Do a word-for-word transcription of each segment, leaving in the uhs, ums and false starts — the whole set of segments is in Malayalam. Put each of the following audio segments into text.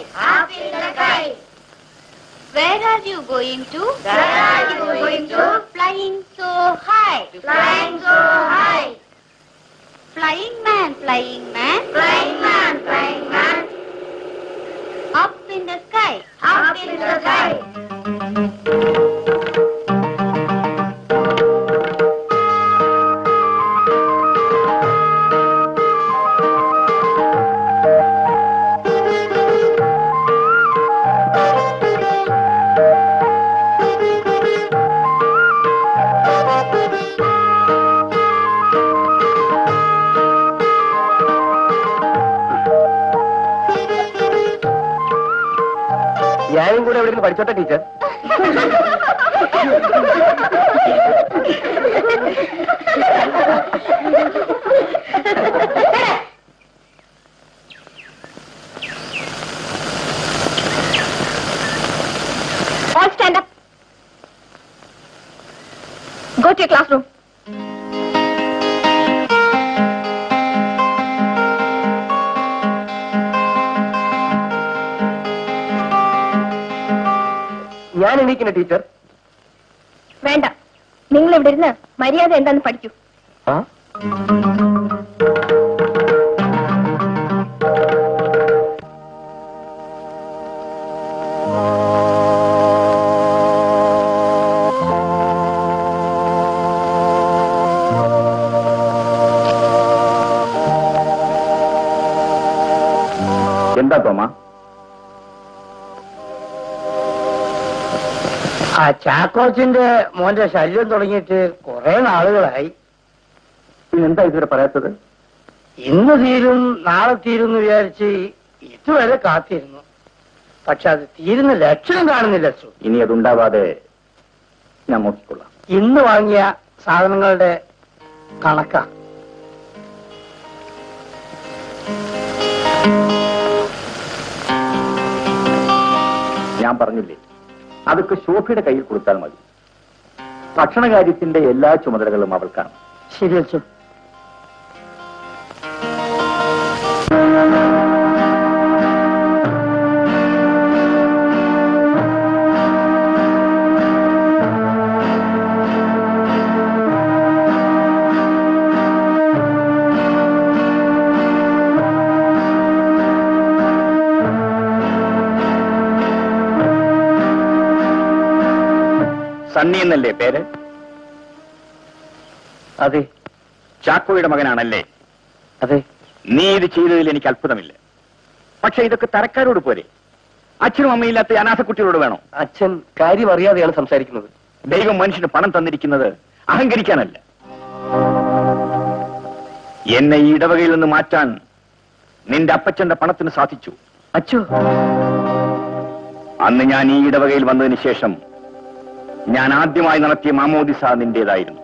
sky. Up in the sky. Where are you going to? Where are you going to? Flying so high. Flying so high. Flying man, flying man. Flying man, flying man. Up in the sky. Up in the sky. ഞാനും കൂടെ എവിടെ പഠിച്ചോട്ടെ teacher. All stand up. Go to your classroom. ഞാൻ എണീക്കുന്ന ടീച്ചർ. വേണ്ട, നിങ്ങൾ ഇവിടെ ഇരുന്ന് മര്യാദ എന്താന്ന് പഠിക്കൂ. എന്താ തോമ? ആ ചാക്കോച്ചിന്റെ മോന്റെ ശല്യം തുടങ്ങിയിട്ട് കുറെ നാളുകളായി. എന്താ ഇതുവരെ പറയാത്തത്? ഇന്ന് തീരും നാളെ തീരും എന്ന് വിചാരിച്ച് ഇതുവരെ കാത്തിരുന്നു. പക്ഷെ അത് തീരുന്ന ലക്ഷണം കാണുന്നില്ല. ഇനി അതുണ്ടാവാതെ ഞാൻ നോക്കിക്കൊള്ളാം. ഇന്ന് വാങ്ങിയ സാധനങ്ങളുടെ കണക്കാ. ഞാൻ പറഞ്ഞില്ലേ, അതൊക്കെ ശോഭയുടെ കയ്യിൽ കൊടുത്താൽ മതി. ഭക്ഷണകാര്യത്തിന്റെ എല്ലാ ചുമതലകളും അവൾക്കാണ്. ശരി അച്ഛൻ. സണ്ണി എന്നല്ലേ പേര്? അതെ. ചാക്കോയുടെ മകനാണല്ലേ? അതെ. നീ ഇത് ചെയ്തതിൽ എനിക്ക് അത്ഭുതമില്ല. പക്ഷെ ഇതൊക്കെ തരക്കാരോട് പോരെ? അച്ഛനും അമ്മയില്ലാത്ത അനാഥക്കുട്ടികളോട് വേണോ? അച്ഛൻ കാര്യം അറിയാതെയാണ് സംസാരിക്കുന്നത്. ദൈവം മനുഷ്യന് പണം തന്നിരിക്കുന്നത് അഹങ്കരിക്കാനല്ല. എന്നെ ഈ ഇടവകയിൽ നിന്ന് മാറ്റാൻ നിന്റെ അപ്പച്ചന്റെ പണത്തിന് സാധിച്ചു. അച്ഛോ, അന്ന് ഞാൻ ഈ ഇടവകയിൽ വന്നതിന് ശേഷം ഞാൻ ആദ്യമായി നടത്തിയ മാമോദിസ നിന്റേതായിരുന്നു.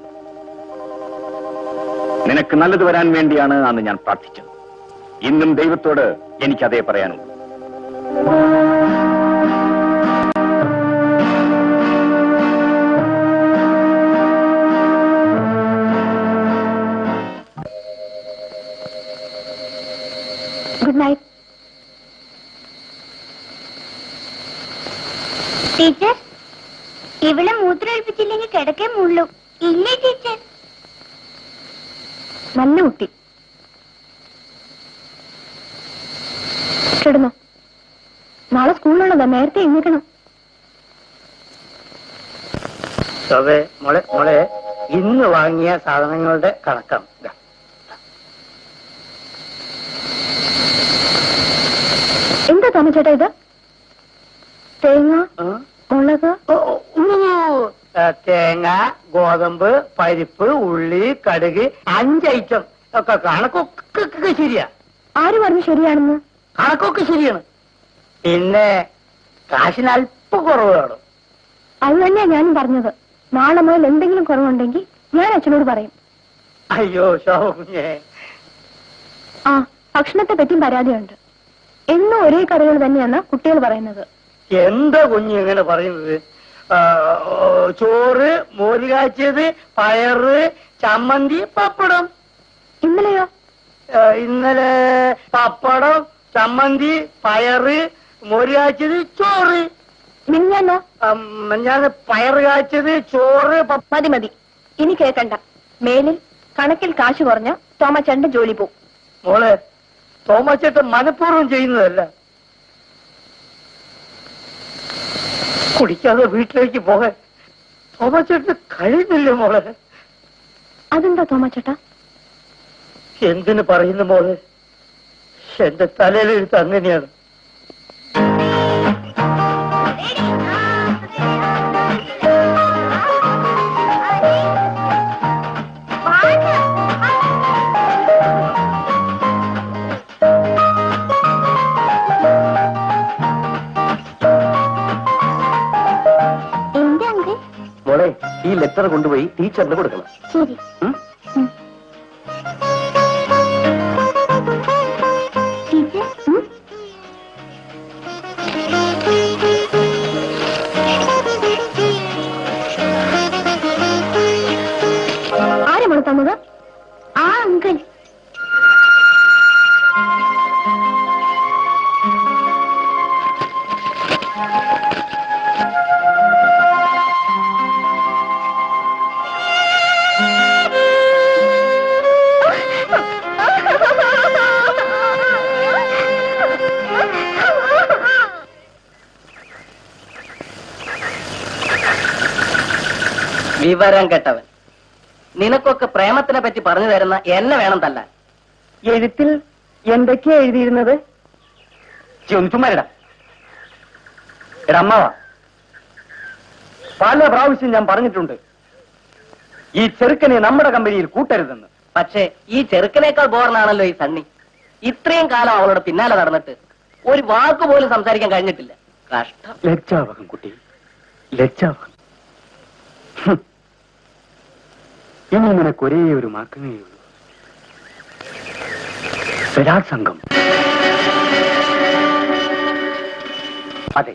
നിനക്ക് നല്ലത് വരാൻ വേണ്ടിയാണ് അന്ന് ഞാൻ പ്രാർത്ഥിച്ചത്. ഇന്നും ദൈവത്തോട് എനിക്കതേ പറയാനുള്ളൂ. Good night teacher. ഇവിടെ മൂത്രമൊഴിപ്പിച്ചില്ലെങ്കിൽ കിടക്കേ മുള്ളൂ. ഇല്ലേ ടീച്ചർ? നല്ല കുട്ടി. കിടന്നോ, നാളെ സ്കൂളിലുള്ളതാ, നേരത്തെ എഴുന്നേക്കണം. മോളെ മോളെ ഇന്ന് വാങ്ങിയ സാധനങ്ങളുടെ കണക്കാണ്. എന്താ തോമ ചേട്ടാ ഇത്? തേങ്ങ, മുളക്, തേങ്ങ, ഗോതമ്പ്, പരിപ്പ്, ഉള്ളി, കടുക്, അഞ്ച് ഐറ്റം ഒക്കെ കണക്കൊക്കെ ശരിയാ. ആര് പറഞ്ഞു ശരിയാണെന്ന്? കണക്കൊക്കെ ശരിയാണ്. പിന്നെ കാശിന് അല്പം കുറവ് വേണം. അത് തന്നെയാ ഞാനും പറഞ്ഞത്. നാളെ മുതൽ എന്തെങ്കിലും കുറവുണ്ടെങ്കിൽ ഞാൻ അച്ഛനോട് പറയും. അയ്യോ ശോഭേ. ആ, ഭക്ഷണത്തെ പറ്റിയും പരാതിയുണ്ട്. എന്നും ഒരേ കറികൾ തന്നെയാണ് കുട്ടികൾ പറയുന്നത്. എന്താ കുഞ്ഞ് ഇങ്ങനെ പറയുന്നത്? ചോറ്, മോര് കാച്ചിയത്, പയറ്, ചമ്മന്തി, പപ്പടം. ഇന്നലെയോ? ഇന്നലെ പപ്പടം, ചമ്മന്തി, പയറ്, മോര് കാച്ചത്, ചോറ്. മിഞ്ഞാന്നോ? ഞാൻ പയറ് കാച്ചത്, ചോറ്. മതി മതി, ഇനി കേൾക്കണ്ട. മേലിൽ കണക്കിൽ കാശ് കുറഞ്ഞ തോമച്ചേട്ടന്റെ ജോലി പോവും. മോളെ, തോമച്ചേട്ടൻ മനഃപൂർവ്വം ചെയ്യുന്നതല്ല. കുടിക്കാതെ വീട്ടിലേക്ക് പോകാൻ തോമച്ചേട്ടന് കഴിയുന്നില്ല മോളെ. അതെന്താ തോമച്ചേട്ടാ? എന്തിനു പറയുന്നു മോളെ? എന്റെ തലയിലെഴുത്ത് അങ്ങനെയാണ്. മോളെ, ഈ ലെറ്റർ കൊണ്ടുപോയി ടീച്ചറിന് കൊടുക്കണം. ശരി. ആരാണ് തന്നത്? ആ അങ്കിൾ. വിവരം കെട്ടവൻ. നിനക്കൊക്കെ പ്രേമത്തിനെ പറ്റി പറഞ്ഞു തരുന്ന എന്നെ വേണം തല്ലാൻ. എഴുത്തിൽ എന്തൊക്കെയാ എഴുതിയിരുന്നത്? ചുമ്മാരിടാ. എടാ അമ്മാവാ, പല പ്രാവശ്യം ഞാൻ പറഞ്ഞിട്ടുണ്ട് ഈ ചെറുക്കനെ നമ്മുടെ കമ്പനിയിൽ കൂട്ടരുതെന്ന്. പക്ഷേ ഈ ചെറുക്കനേക്കാൾ ബോറനാണല്ലോ ഈ സണ്ണി. ഇത്രയും കാലം അവളോട് പിന്നാലെ നടന്നിട്ട് ഒരു വാക്ക് പോലും സംസാരിക്കാൻ കഴിഞ്ഞിട്ടില്ല. കഷ്ടം. ലജ്ജാവകം കുട്ടി, ലജ്ജാവകം. ഇനി നിനക്ക് ഒരേ ഒരു മാർക്കമേ ഉള്ളൂ, ബലാത്സംഗം. അതെ,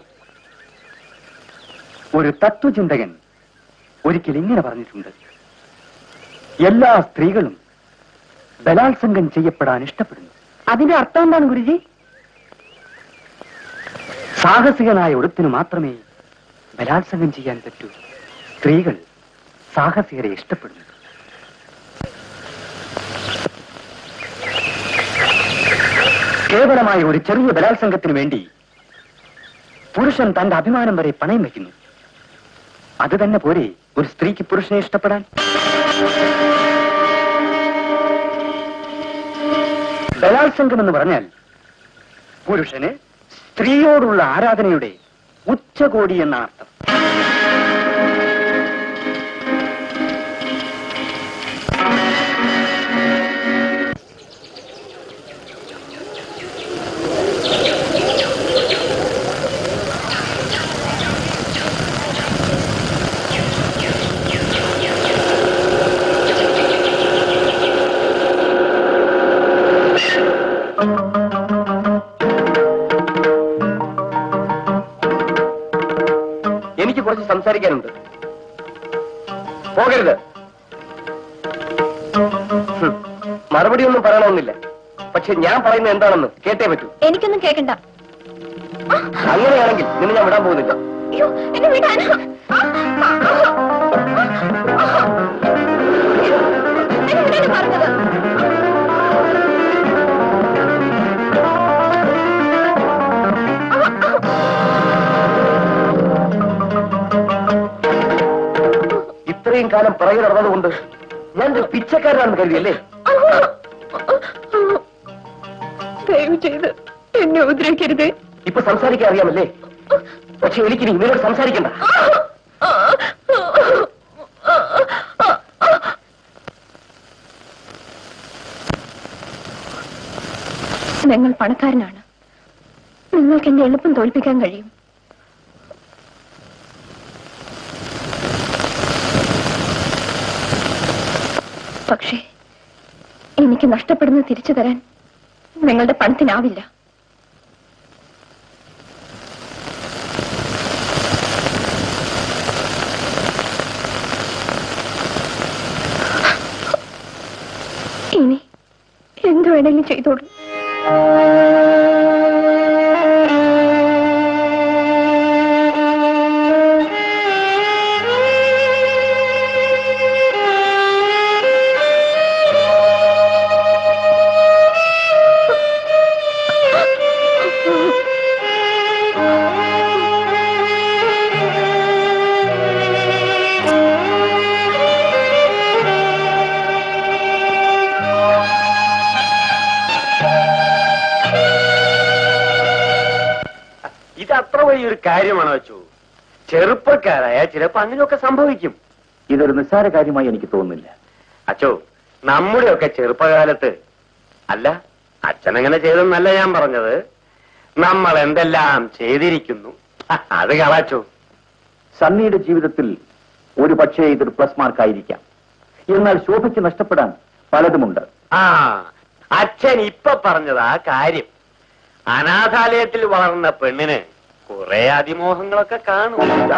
ഒരു തത്വചിന്തകൻ ഒരിക്കൽ ഇങ്ങനെ പറഞ്ഞിട്ടുണ്ട്: എല്ലാ സ്ത്രീകളും ബലാത്സംഗം ചെയ്യപ്പെടാൻ ഇഷ്ടപ്പെടുന്നു. അതിന്റെ അർത്ഥം എന്താണ് ഗുരുജി? സാഹസികനായ ഒരുത്തിനു മാത്രമേ ബലാത്സംഗം ചെയ്യാൻ പറ്റൂ. സ്ത്രീകൾ സാഹസികരെ ഇഷ്ടപ്പെടുന്നു. കേവലമായ ഒരു ചെറിയ ബലാത്സംഗത്തിന് വേണ്ടി പുരുഷൻ തന്റെ അഭിമാനം വരെ പണയം വയ്ക്കുന്നു. അത് തന്നെ പോരെ ഒരു സ്ത്രീക്ക് പുരുഷനെ ഇഷ്ടപ്പെടാൻ? ബലാത്സംഗം എന്ന് പറഞ്ഞാൽ പുരുഷന് സ്ത്രീയോടുള്ള ആരാധനയുടെ ഉച്ചകോടി എന്ന അർത്ഥം. എനിക്ക് കുറച്ച് സംസാരിക്കാനുണ്ട്. പോകരുത്. മറുപടി ഒന്നും പറയണമെന്നില്ല. പക്ഷെ ഞാൻ പറയുന്നത് എന്താണെന്ന് കേട്ടേ പറ്റൂ. എനിക്കൊന്നും കേൾക്കണ്ട. അങ്ങനെയാണെങ്കിൽ നിന്നെ ഞാൻ വിടാൻ പോകുന്നില്ല. അയ്യോ, എന്നെ വിടാനാ? പറഞ്ഞത് ഇത്രയും കാലം പുറകെ നടന്നതുകൊണ്ട് ഞാൻ പിച്ചക്കാരനാണെന്ന് കരുതിയല്ലേ? ദയവ് ചെയ്ത് എന്നെ ഉപദ്രവിക്കരുത്. ഇപ്പൊ സംസാരിക്കാൻ അറിയാമല്ലേ? പക്ഷെ എനിക്കിനി ഇവരോട് സംസാരിക്കണ്ട. നിങ്ങൾ പണക്കാരനാണ്. നിങ്ങൾക്ക് എന്നെ എളുപ്പം തോൽപ്പിക്കാൻ കഴിയും. പക്ഷേ എനിക്ക് നഷ്ടപ്പെടുന്നത് തിരിച്ചു തരാൻ നിങ്ങളുടെ പണത്തിനാവില്ല. ഇനി എന്തു വേണമെങ്കിലും ചെയ്തോളൂ. വലിയ ഒരു കാര്യമാണോ വെച്ചു? ചെറുപ്പക്കാരായ ചിലപ്പോ അങ്ങനെയൊക്കെ സംഭവിക്കും. ഇതൊരു നിസ്സാര കാര്യമായി എനിക്ക് തോന്നുന്നില്ല. അച്ചോ, നമ്മുടെയൊക്കെ ചെറുപ്പകാലത്ത്, അല്ല അച്ഛനങ്ങനെ ചെയ്തെന്നല്ല ഞാൻ പറഞ്ഞത്, നമ്മൾ എന്തെല്ലാം ചെയ്തിരിക്കുന്നു. അത് കളാച്ചോ. സണ്ണിയുടെ ജീവിതത്തിൽ ഒരു പക്ഷേ ഇതൊരു പ്ലസ് മാർക്കായിരിക്കാം. എന്നാൽ ശോഭയ്ക്ക് നഷ്ടപ്പെടാൻ പലതുമുണ്ട്. ആ, അച്ഛൻ ഇപ്പൊ പറഞ്ഞതാ കാര്യം. അനാഥാലയത്തിൽ വളർന്ന പെണ്ണിന് കുറെ അതിമോഹങ്ങളൊക്കെ കാണും.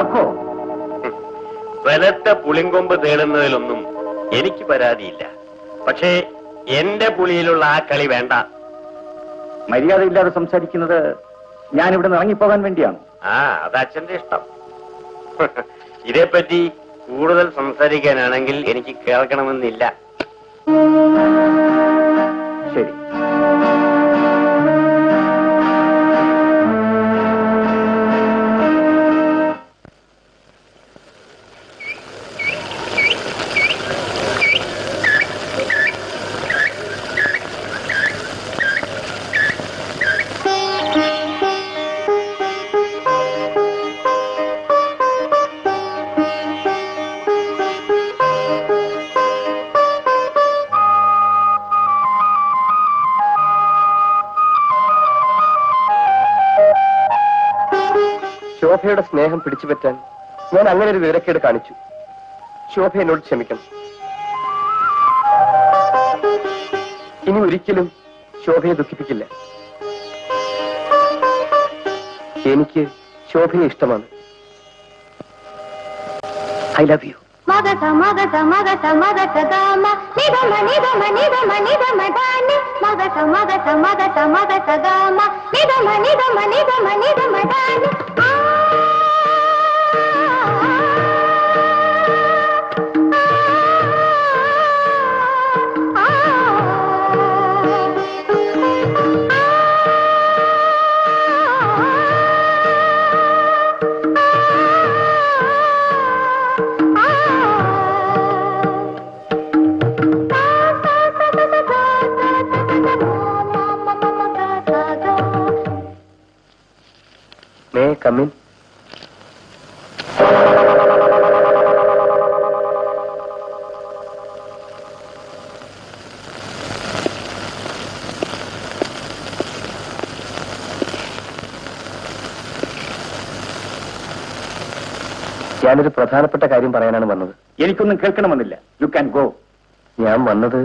വെലത്തെ പുളിങ്കൊമ്പ് തേടുന്നതിലൊന്നും എനിക്ക് പരാതിയില്ല. പക്ഷേ എന്റെ പുളിയിലുള്ള ആ കളി വേണ്ട. മര്യാദയില്ലാതെ സംസാരിക്കുന്നത് ഞാൻ ഇവിടെ നിന്ന് ഇറങ്ങിപ്പോകാൻ വേണ്ടിയാണ്. ആ, അത് അച്ഛന്റെ ഇഷ്ടം. ഇതേപ്പറ്റി കൂടുതൽ സംസാരിക്കാനാണെങ്കിൽ എനിക്ക് കേൾക്കണമെന്നില്ല. ശരി. ശോഭയുടെ സ്നേഹം പിടിച്ചുപറ്റാൻ ഞാൻ അങ്ങനെ ഒരു വിവരക്കേട് കാണിച്ചു. ശോഭ എന്നോട് ക്ഷമിക്കണം. ഇനി ഒരിക്കലും ശോഭയെ ദുഃഖിപ്പിക്കില്ല. എനിക്ക് ശോഭയെ ഇഷ്ടമാണ്. I love you. മഗസ മഗസ മഗസ മഗസ ഗാമ നിഗമ നിഗമ നിഗമ നിഗമ ദാനി മഗസ മഗസ മഗസ മഗസ ഗാമ നിഗമ നിഗമ നിഗമ നിഗമ ദാനി. May I come in? ഞാനൊരു പ്രധാനപ്പെട്ട കാര്യം പറയാനാണ് വന്നത്. എനിക്കൊന്നും കേൾക്കണമെന്നില്ല. You can go. ഞാൻ വന്നത്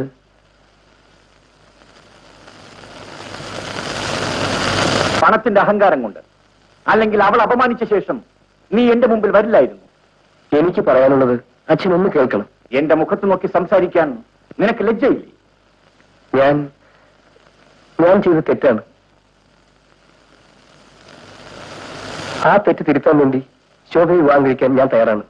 പണത്തിന്റെ അഹങ്കാരം കൊണ്ട്. അല്ലെങ്കിൽ അവൾ അപമാനിച്ച ശേഷം നീ എന്റെ മുമ്പിൽ വരില്ലായിരുന്നു. എനിക്ക് പറയാനുള്ളത് അച്ഛൻ ഒന്ന് കേൾക്കണം. എന്റെ മുഖത്ത് നോക്കി സംസാരിക്കാൻ നിനക്ക് ലജ്ജയില്ലേ? ഞാൻ ഞാൻ ചെയ്ത തെറ്റാണ്. ആ തെറ്റ് തിരുത്താൻ വേണ്ടി ശോഭയെ വിവാഹം കഴിക്കാൻ ഞാൻ തയ്യാറാണ്.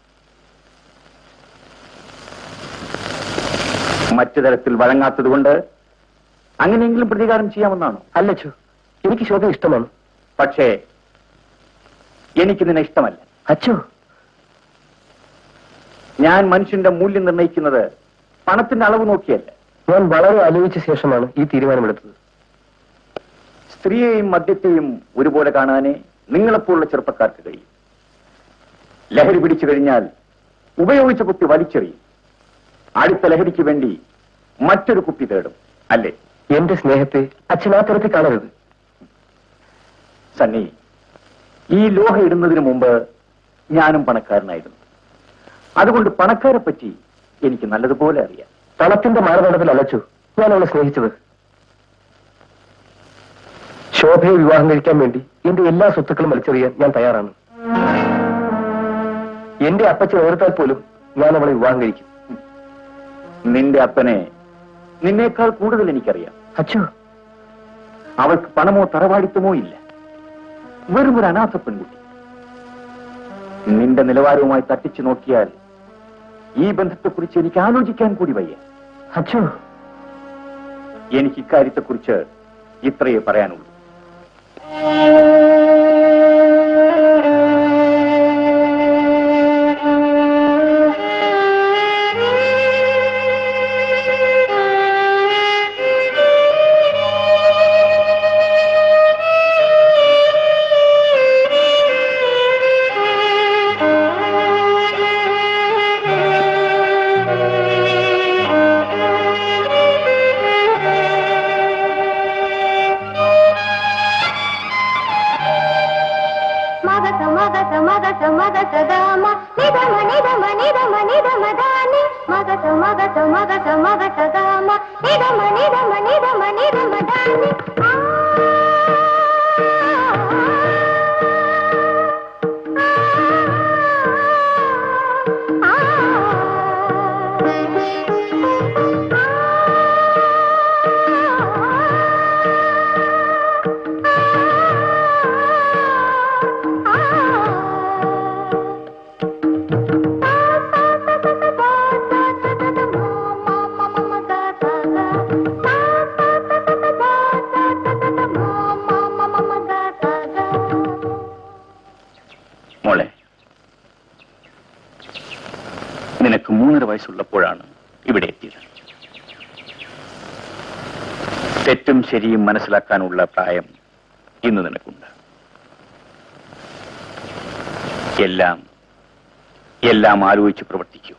മറ്റു തരത്തിൽ വഴങ്ങാത്തതുകൊണ്ട് അങ്ങനെയെങ്കിലും പ്രതികാരം ചെയ്യാമെന്നാണോ? അല്ലച്ചോ, എനിക്ക് ശോഭ ഇഷ്ടമാണ്. പക്ഷേ എനിക്ക് നിന്നെ ഇഷ്ടമല്ല. അച്ചോ, ഞാൻ മനുഷ്യന്റെ മൂല്യം നിർണ്ണയിക്കുന്നത് പണത്തിന്റെ അളവ് നോക്കിയല്ല. ഞാൻ വളരെ ആലോചിച്ച ശേഷമാണ് ഈ തീരുമാനമെടുത്തത്. സ്ത്രീയെയും മദ്യത്തെയും ഒരുപോലെ കാണാനേ നിങ്ങളെപ്പോലുള്ള ചെറുപ്പക്കാർക്ക് കഴിയും. ലഹരി പിടിച്ചു കഴിഞ്ഞാൽ ഉപയോഗിച്ച കുപ്പി വലിച്ചെറിയും. അടുത്ത ലഹരിക്ക് വേണ്ടി മറ്റൊരു കുപ്പി തേടും. അല്ലേ? എന്റെ സ്നേഹത്തെ അച്ഛൻ ആ തരത്തിൽ കാണരുത്. സണ്ണി, ഈ ലോഹ ഇടുന്നതിന് മുമ്പ് ഞാനും പണക്കാരനായിരുന്നു. അതുകൊണ്ട് പണക്കാരെ പറ്റി എനിക്ക് നല്ലതുപോലെ അറിയാം. പണത്തിന്റെ മാനദണ്ഡത്തിൽ അലച്ചു ഞാൻ അവളെ സ്നേഹിച്ചത്. ശോഭയെ വിവാഹം കഴിക്കാൻ വേണ്ടി എന്റെ എല്ലാ സ്വത്തുക്കളും വലിച്ചെറിയാൻ ഞാൻ തയ്യാറാണ്. എന്റെ അപ്പച്ചൻ ഓർത്താൽ പോലും ഞാൻ അവളെ വിവാഹം കഴിക്കും. നിന്റെ അപ്പനെ നിന്നേക്കാൾ കൂടുതൽ എനിക്കറിയാം. അച്ഛോ, അവൾക്ക് പണമോ തറവാടിത്തമോ ഇല്ല. വെറും ഒരു അനാഥ പെൺകുട്ടി. നിന്റെ നിലവാരവുമായി തട്ടിച്ചു നോക്കിയാൽ ഈ ബന്ധത്തെക്കുറിച്ച് എനിക്ക് ആലോചിക്കാൻ കൂടി വയ്യ. അച്ഛോ, എനിക്ക് ഇക്കാര്യത്തെക്കുറിച്ച് ഇത്രയേ പറയാനുള്ളൂ. మగ స మగ స మగ సదామ నిదమ నిదమ నిదమ నిదమ దాని మగ స మగ స మగ స మగ సదామ నిదమ నిదమ నిదమ నిదమ దాని മോളെ, നിനക്ക് മൂന്നര വയസ്സുള്ളപ്പോഴാണ് ഇവിടെ എത്തിയത്. തെറ്റും ശരിയും മനസ്സിലാക്കാനുള്ള പ്രായം ഇന്ന് നിനക്കുണ്ട്. എല്ലാം എല്ലാം ആലോചിച്ച് പ്രവർത്തിക്കൂ.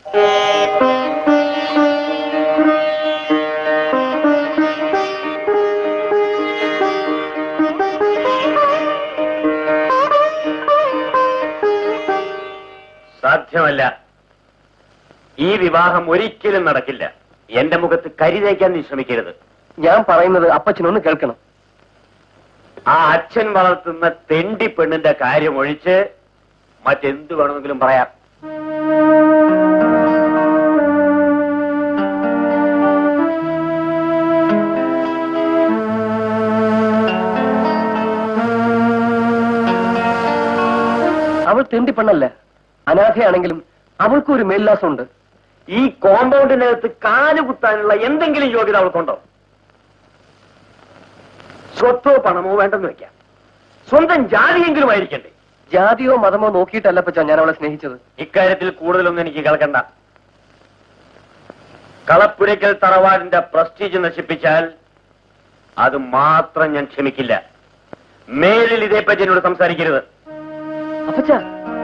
സാധ്യമല്ല. ഈ വിവാഹം ഒരിക്കലും നടക്കില്ല. എന്റെ മുഖത്ത് കരി തേക്കാൻ നീ ശ്രമിക്കരുത്. ഞാൻ പറയുന്നത് അപ്പച്ചനൊന്ന് കേൾക്കണം. ആ അച്ഛൻ വളർത്തുന്ന തെണ്ടി പെണ്ണിന്റെ കാര്യം ഒഴിച്ച് മറ്റെന്ത് വേണമെങ്കിലും പറയാം. അവൾ തെണ്ടി പെണ്ണല്ല, അനാഥയാണെങ്കിലും അവൾക്കും ഒരു മേൽലാസമുണ്ട്. ഈ കോമ്പൗണ്ടിനകത്ത് കാലുകുത്താനുള്ള എന്തെങ്കിലും യോഗ്യത അവൾക്കുണ്ടോ? സ്വത്തോ പണമോ വേണ്ടെന്ന് വെക്കാം, സ്വന്തം ജാതിയെങ്കിലും ആയിരിക്കണ്ടേ? ജാതിയോ മതമോ നോക്കിയിട്ടല്ല പച്ചാ ഞാൻ അവളെ സ്നേഹിച്ചത്. ഇക്കാര്യത്തിൽ കൂടുതലൊന്നും എനിക്ക് കേൾക്കണ്ട. കളപ്പുരയ്ക്കൽ തറവാടിന്റെ പ്രസ്റ്റീജ് നശിപ്പിച്ചാൽ അത് മാത്രം ഞാൻ ക്ഷമിക്കില്ല. മേലിൽ ഇതേപ്പറ്റി എന്നോട് സംസാരിക്കരുത്. അപ്പച്ചാ,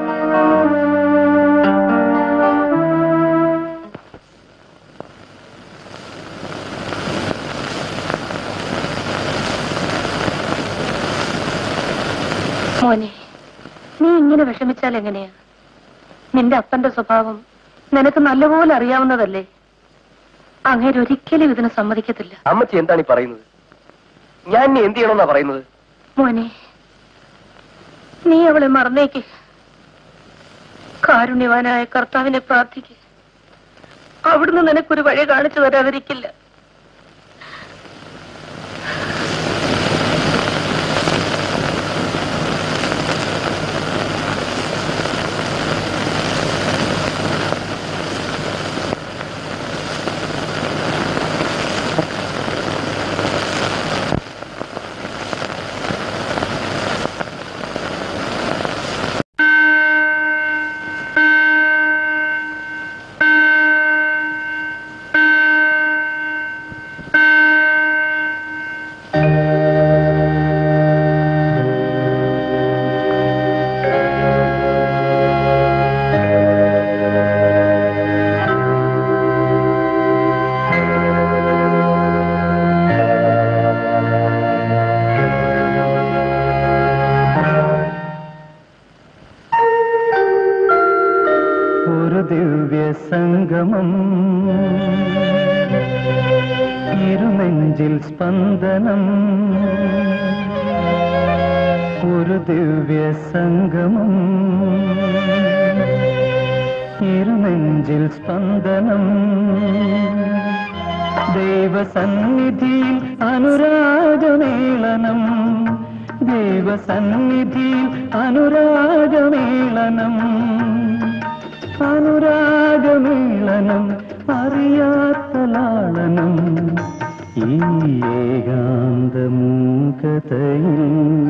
മോനെ, നീ ഇങ്ങനെ വിഷമിച്ചാൽ എങ്ങനെയാ? നിന്റെ അപ്പന്റെ സ്വഭാവം നിനക്ക് നല്ലപോലെ അറിയാവുന്നതല്ലേ. അങ്ങേരൊരിക്കലും ഇതിന് സമ്മതിക്കത്തില്ല. അമ്മച്ചി എന്താണ് ഈ പറയുന്നത്? ഞാൻ ഇനി എന്ത് ചെയ്യണമെന്നാ പറയുന്നത്? മോനെ, നീ അവളെ മറന്നേക്ക്. കാരുണ്യവാനായ കർത്താവിനെ പ്രാർത്ഥിക്ക്. അവിടുന്ന് നിനക്കൊരു വഴി കാണിച്ചു തരാതിരിക്കില്ല. സംഗമം ഇരുനെഞ്ചിൽ സ്പന്ദനം ഒരു ദിവ്യ സംഗമം ഇരുനെഞ്ചിൽ സ്പന്ദനം ദൈവസന്നിധിയിൽ അനുരാഗമേളനം ദൈവസന്നിധിയിൽ അനുരാഗമേളനം അനുരാഗമേളനം അറിയാത്ത ലാളനം ഈ ഏകാന്തമൂകതയിൽ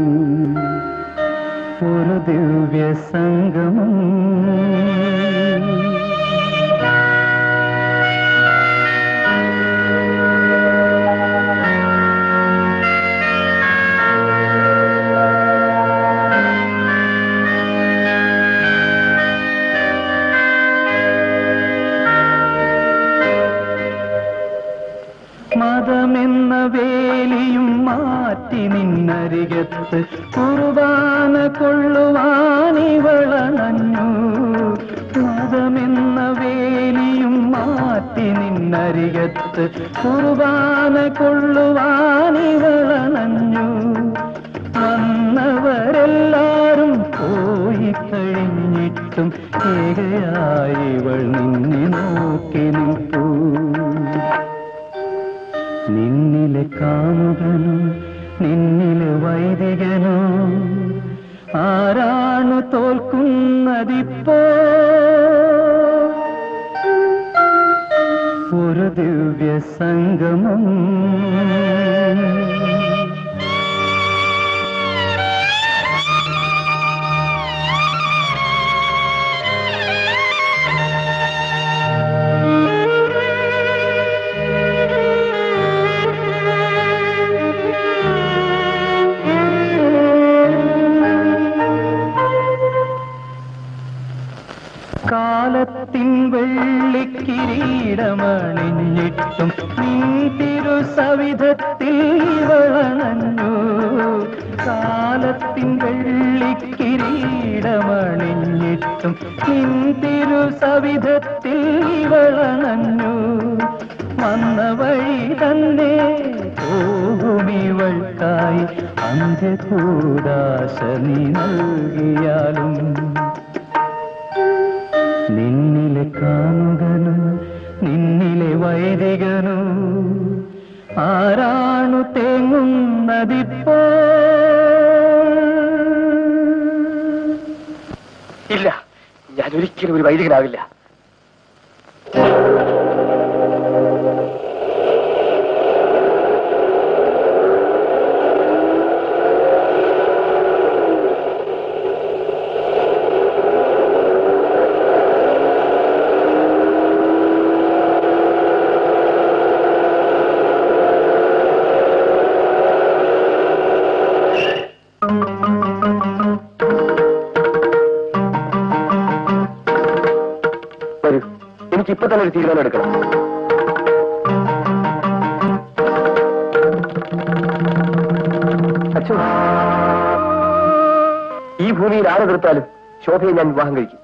ഒരു ദിവ്യ സംഗമം മതമെന്ന വേലിയും മാറ്റി നിന്നരികത്ത് കുർബാന കൊള്ളുവാൻ അരികത്ത് കുർബാന കൊള്ളുവാനിവളണഞ്ഞു. വന്നവരെല്ലാരും പോയി കഴിഞ്ഞിട്ടും ഏകയായി ഇവൾ നിന്നെ നോക്കി നിൽപ്പൂ. നിന്നിലെ കാമുകനോ നിന്നിലെ വൈദികനോ ആരാണു തോൽക്കുന്നതിപ്പോ? ഒരു ദിവ്യ സംഗമം. കാലത്തിൻ വെള്ളിക്കിരീടമണിഞ്ഞിട്ടും നീ തിരുസവിധത്തിൽ ഇവളണഞ്ഞു. കാലത്തിൻ വെള്ളിക്കിരീടമണിഞ്ഞിട്ടും നീ തിരുസവിധത്തിൽ ഇവളണഞ്ഞു. വന്ന വഴി തന്നെ പോകുമിവൾക്കായി അന്ത്യകൂദാശ നീ നൽകിയാലും. നിന്നിലെ കാമുകനോ നിന്നിലെ വൈദികനോ ആരാണു തേങ്ങുന്നതിപ്പോ? ഇല്ല, ഞാൻ ഒരിക്കലും ഒരു വൈദികനാവില്ല. എനിക്കിപ്പോ തന്നെ ഒരു തീരുമാനം എടുക്കണം. അച്ഛോ, ഈ ഭൂമിയിൽ ആരെ നിർത്താലും ശോഭയെ ഞാൻ വിവാഹം കഴിക്കും.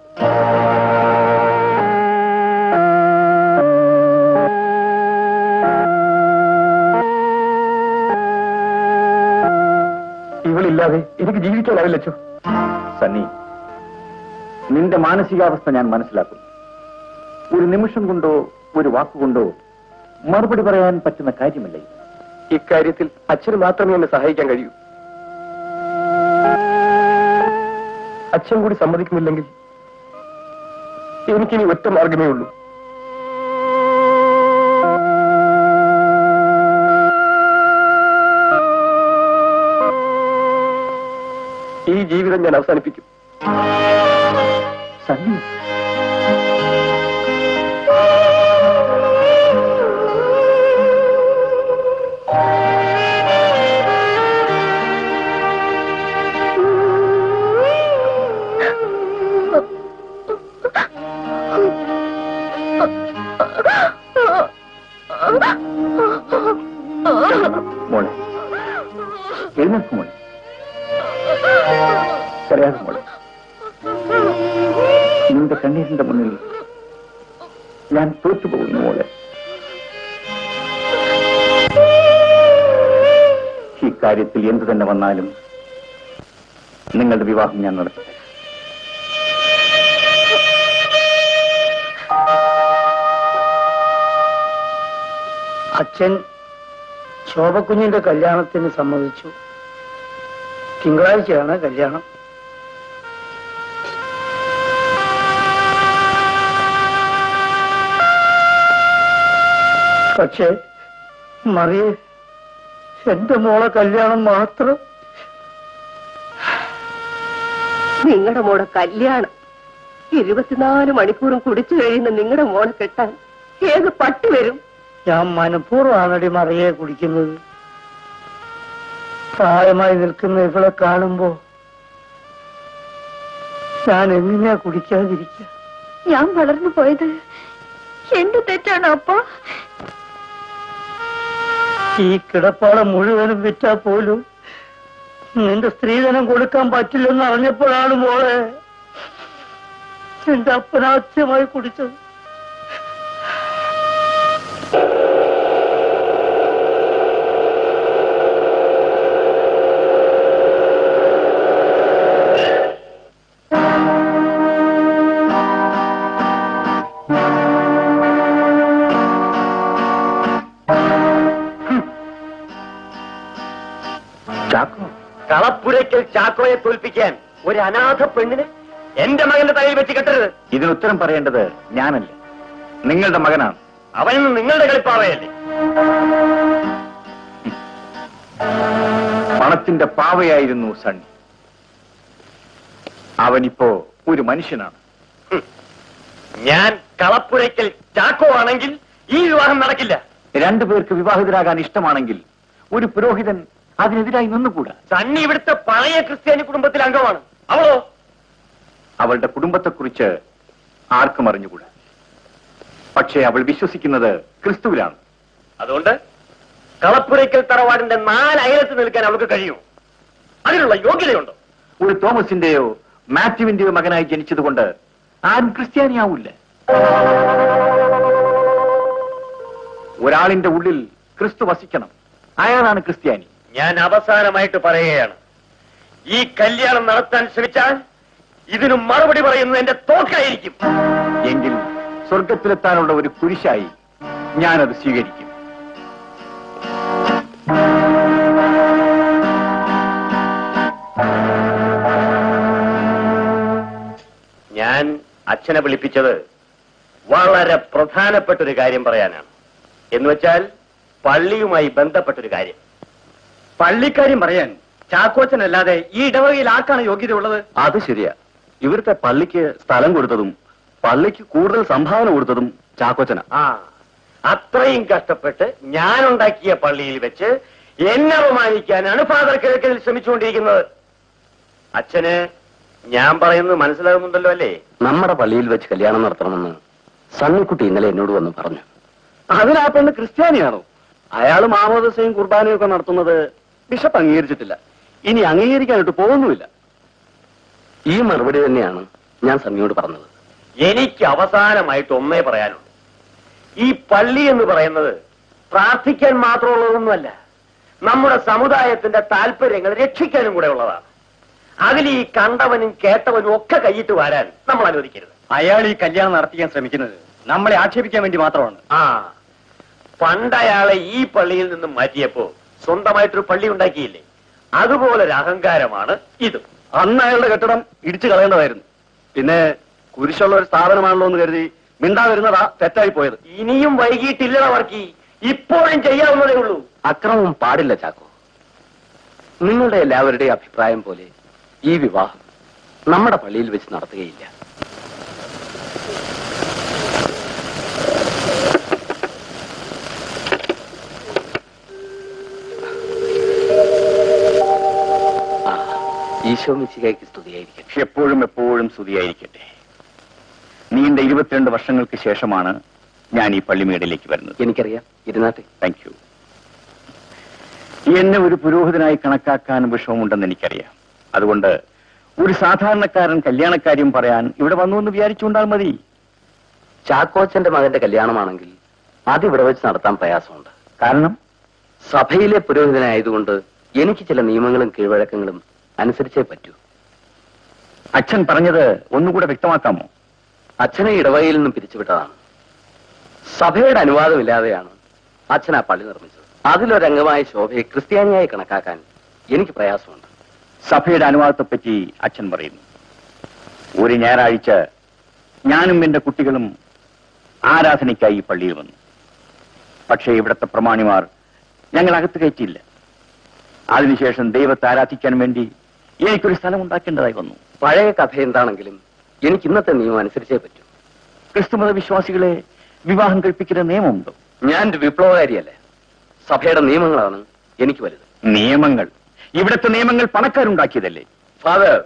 ഇവളില്ലാതെ എനിക്ക് ജീവിക്കാനാവില്ല അച്ഛോ. സണ്ണി, നിന്റെ മാനസികാവസ്ഥ ഞാൻ മനസ്സിലാക്കുന്നു. ഒരു നിമിഷം കൊണ്ടോ ഒരു വാക്കുകൊണ്ടോ മറുപടി പറയാൻ പറ്റുന്ന കാര്യമല്ല. ഇക്കാര്യത്തിൽ അച്ഛന് മാത്രമേ എന്നെ സഹായിക്കാൻ കഴിയൂ. അച്ഛൻ കൂടി സമ്മതിക്കുന്നില്ലെങ്കിൽ എനിക്കിനി ഒറ്റ മാർഗമേ ഉള്ളൂ. ഈ ജീവിതം ഞാൻ അവസാനിപ്പിക്കും. സണ്ണി, മോളെ എഴുന്നേൽക്കും. മോളെ കരയാതെ മോളെ. നിന്റെ കണ്ണീരിന്റെ മുന്നിൽ ഞാൻ തോറ്റുപോകുന്നു മോളെ. ഈ കാര്യത്തിൽ എന്തു തന്നെ വന്നാലും നിങ്ങളുടെ വിവാഹം ഞാൻ നടത്തട്ടെ. അച്ഛൻ ശോഭക്കുഞ്ഞിന്റെ കല്യാണത്തിന് സമ്മതിച്ചു. തിങ്കളാഴ്ചയാണ് കല്യാണം. പക്ഷേ മറിയെ, എന്റെ മോളെ കല്യാണം മാത്രം. നിങ്ങളുടെ മോളെ കല്യാണം ഇരുപത്തിനാല് മണിക്കൂറും കുടിച്ചു കഴിയുന്ന നിങ്ങളുടെ മോളെ കെട്ടാൻ ഏത് പട്ടി വരും? ഞാൻ മനഃപൂർവ്വമാണടി മറിയെ കുടിക്കുന്നത്. പ്രായമായി നിൽക്കുന്ന ഇവളെ കാണുമ്പോ ഞാൻ എങ്ങനെയാ കുടിക്കാതിരിക്ക? ഞാൻ വളർന്നു പോയത് എന്റെ തെറ്റാണോ അപ്പോ? ഈ കിടപ്പാടം മുഴുവനും വിറ്റാ പോലും നിന്റെ സ്ത്രീധനം കൊടുക്കാൻ പറ്റില്ലെന്ന് അറിഞ്ഞപ്പോഴാണ് മോളെ എന്റെ അപ്പനാദ്യമായി കുടിച്ചത്. ചാക്കോ, കളപ്പുരയ്ക്കൽ ചാക്കോയെ തോൽപ്പിക്കാൻ ഒരു അനാഥ പെണ്ണിന് എന്റെ മകന്റെ തലയിൽ വെച്ച് കെട്ടരുത്. ഇതിനുത്തരം പറയേണ്ടത് ഞാനല്ല, നിങ്ങളുടെ മകനാണ്. അവൻ നിങ്ങളുടെ കളിപ്പാവയല്ലേ? പണത്തിന്റെ പാവയായിരുന്നു സണ്ണി. അവനിപ്പോ ഒരു മനുഷ്യനാണ്. ഞാൻ കളപ്പുരയ്ക്കൽ ചാക്കോ ആണെങ്കിൽ ഈ വിവാഹം നടക്കില്ല. രണ്ടുപേർക്ക് വിവാഹിതരാകാൻ ഇഷ്ടമാണെങ്കിൽ ഒരു പുരോഹിതൻ അതിനെതിരായി നിന്നുകൂടാ. സണ്ണി ഇവിടുത്തെ പഴയ ക്രിസ്ത്യാനി കുടുംബത്തിലെ അംഗമാണ്. അവളോ? അവളുടെ കുടുംബത്തെക്കുറിച്ച് ആർക്കും അറിഞ്ഞുകൂടാ. പക്ഷേ അവൾ വിശ്വസിക്കുന്നത് ക്രിസ്തുവിലാണ്. അതുകൊണ്ട് കളപ്പുരയ്ക്കൽ തറവാടിന്റെ നാലയലത്ത് നിൽക്കാൻ അവൾക്ക് കഴിയുമോ? അതിനുള്ള യോഗ്യതയുണ്ടോ? ഒരു തോമസിന്റെയോ മാത്യുവിന്റെയോ മകനായി ജനിച്ചതുകൊണ്ട് ആരും ക്രിസ്ത്യാനിയാവില്ല. ഒരാളിന്റെ ഉള്ളിൽ ക്രിസ്തു വസിക്കണം, അയാളാണ് ക്രിസ്ത്യാനി. ഞാൻ അവസാനമായിട്ട് പറയുകയാണ്, ഈ കല്യാണം നടത്താൻ ശ്രമിച്ചാൽ ഇതിനും മറുപടി പറയുന്നത് എന്റെ തോക്കായിരിക്കും. എങ്കിൽ സ്വർഗത്തിലെത്താനുള്ള ഒരു കുരിശായി ഞാനത് സ്വീകരിക്കും. ഞാൻ അച്ഛനെ വിളിപ്പിച്ചത് വളരെ പ്രധാനപ്പെട്ട ഒരു കാര്യം പറയാനാണ്. എന്നുവെച്ചാൽ പള്ളിയുമായി ബന്ധപ്പെട്ടൊരു കാര്യം. പള്ളിക്കാര്യം പറയാൻ ചാക്കോച്ചനല്ലാതെ ഈ ഇടവകയിൽ ആർക്കാണ് യോഗ്യതയുള്ളത്? അത് ശരിയാ. ഇവിടുത്തെ പള്ളിക്ക് സ്ഥലം കൊടുത്തതും പള്ളിക്ക് കൂടുതൽ സംഭാവന കൊടുത്തതും ചാക്കോച്ചന. ആ, അത്രയും കഷ്ടപ്പെട്ട് ഞാനുണ്ടാക്കിയ പള്ളിയിൽ വെച്ച് എന്നെ അപമാനിക്കാനാണ് ഫാദർ കിഴക്കൽ ശ്രമിച്ചുകൊണ്ടിരിക്കുന്നത്. അച്ഛന് ഞാൻ പറയുന്നത് മനസ്സിലാകുന്നുണ്ടല്ലോ അല്ലേ? നമ്മുടെ പള്ളിയിൽ വെച്ച് കല്യാണം നടത്തണമെന്ന് സണ്ണിക്കുട്ടി ഇന്നലെ എന്നോട് വന്ന് പറഞ്ഞു. അതിനാ പെണ്ണ് ക്രിസ്ത്യാനിയാണോ? അയാൾ മാമോദിസയും കുർബാനയും ഒക്കെ നടത്തുന്നത് ബിഷപ്പ് അംഗീകരിച്ചിട്ടില്ല. ഇനി അംഗീകരിക്കാനായിട്ട് പോകുന്നുമില്ല. ഈ മറുപടി തന്നെയാണ് ഞാൻ സണ്ണിയോട് പറഞ്ഞത്. എനിക്ക് അവസാനമായിട്ട് ഒന്നേ പറയാനുള്ളൂ. ഈ പള്ളി എന്ന് പറയുന്നത് പ്രാർത്ഥിക്കാൻ മാത്രമുള്ളതൊന്നുമല്ല, നമ്മുടെ സമുദായത്തിന്റെ താല്പര്യങ്ങൾ രക്ഷിക്കാനും കൂടെ ഉള്ളതാണ്. അതിൽ ഈ കണ്ടവനും കേട്ടവനും ഒക്കെ കൈയിട്ട് വരാൻ നമ്മൾ അനുവദിക്കരുത്. അയാൾ ഈ കല്യാണം നടത്തിക്കാൻ ശ്രമിക്കുന്നത് നമ്മളെ ആക്ഷേപിക്കാൻ വേണ്ടി മാത്രമാണ്. ആ, പണ്ടയാളെ ഈ പള്ളിയിൽ നിന്നും മാറ്റിയപ്പോ സ്വന്തമായിട്ടൊരു പള്ളി ഉണ്ടാക്കിയില്ലേ? അതുപോലൊരു അഹങ്കാരമാണ് ഇത്. അന്ന് അയാളുടെ കെട്ടിടം ഇടിച്ചു കളയേണ്ടതായിരുന്നു. പിന്നെ കുരിശുള്ള ഒരു സ്ഥാപനമാണല്ലോ എന്ന് കരുതി മിണ്ടാ വരുന്നതാ തെറ്റായി പോയത്. ഇനിയും വൈകിട്ടില്ലട വർക്കി, ഇപ്പോഴും ചെയ്യാവുന്നതേ ഉള്ളൂ. അക്രമം പാടില്ല ചാക്കോ. നിങ്ങളുടെ എല്ലാവരുടെയും അഭിപ്രായം പോലെ ഈ വിവാഹം നമ്മുടെ പള്ളിയിൽ വെച്ച് നടത്തുകയില്ല. ഈശോ മിശിഹായ്ക്ക് സ്തുതിയായിരിക്കട്ടെ. എപ്പോഴും എപ്പോഴും സ്തുതിയായിരിക്കട്ടെ. നീണ്ട ഇരുപത്തിരണ്ട് വർഷങ്ങൾക്ക് ശേഷമാണ് ഞാൻ ഈ പള്ളിമേടിലേക്ക് വരുന്നത്. എനിക്കറിയാം. ഇരുന്നാട്ടെ. Thank you. എന്നെ ഒരു പുരോഹിതനായി കണക്കാക്കാൻ വിഷമമുണ്ടെന്ന് എനിക്കറിയാം. അതുകൊണ്ട് ഒരു സാധാരണക്കാരൻ കല്യാണക്കാര്യം പറയാൻ ഇവിടെ വന്നു എന്ന് വിചാരിച്ചുകൊണ്ടാൽ മതി. ചാക്കോച്ചന്റെ മകന്റെ കല്യാണമാണെങ്കിൽ അതിവിടെ വെച്ച് നടത്താൻ പ്രയാസമുണ്ട്. കാരണം സഭയിലെ പുരോഹിതനായതുകൊണ്ട് എനിക്ക് ചില നിയമങ്ങളും കീഴ്വഴക്കങ്ങളും അനുസരിച്ചേ പറ്റൂ. അച്ഛൻ പറഞ്ഞത് ഒന്നുകൂടെ വ്യക്തമാക്കാമോ? അച്ഛനെ ഇടവകയിൽ നിന്നും പിരിച്ചുവിട്ടതാണ്. സഭയുടെ അനുവാദമില്ലാതെയാണ് അച്ഛൻ ആ പള്ളി നിർമ്മിച്ചത്. അതിലൊരംഗമായ ശോഭയെ ക്രിസ്ത്യാനിയായി കണക്കാക്കാൻ എനിക്ക് പ്രയാസമുണ്ട്. സഭയുടെ അനുവാദത്തെപ്പറ്റി അച്ഛൻ പറയുന്നു. ഒരു ഞായറാഴ്ച ഞാനും എന്റെ കുട്ടികളും ആരാധനയ്ക്കായി ഈ പള്ളിയിൽ വന്നു. പക്ഷേ ഇവിടുത്തെ പ്രമാണിമാർ ഞങ്ങൾ അകത്ത് കയറ്റിയില്ല. അതിനുശേഷം ദൈവത്തെ ആരാധിക്കാൻ വേണ്ടി എനിക്കൊരു സ്ഥലം ഉണ്ടാക്കേണ്ടതായി വന്നു. പഴയ കഥ എന്താണെങ്കിലും എനിക്ക് ഇന്നത്തെ നിയമം അനുസരിച്ചേ പറ്റൂ. ക്രിസ്തുമത വിശ്വാസികളെ വിവാഹം കഴിപ്പിക്കുന്ന നിയമമുണ്ടോ? ഞാൻ ഒരു വിപ്ലവകാരിയല്ല. സഭയുടെ നിയമങ്ങളാണ് എനിക്ക് വലുത്. നിയമങ്ങൾ? ഇവിടുത്തെ നിയമങ്ങൾ പണക്കാരുണ്ടാക്കിയതല്ലേ? ഫാദർ,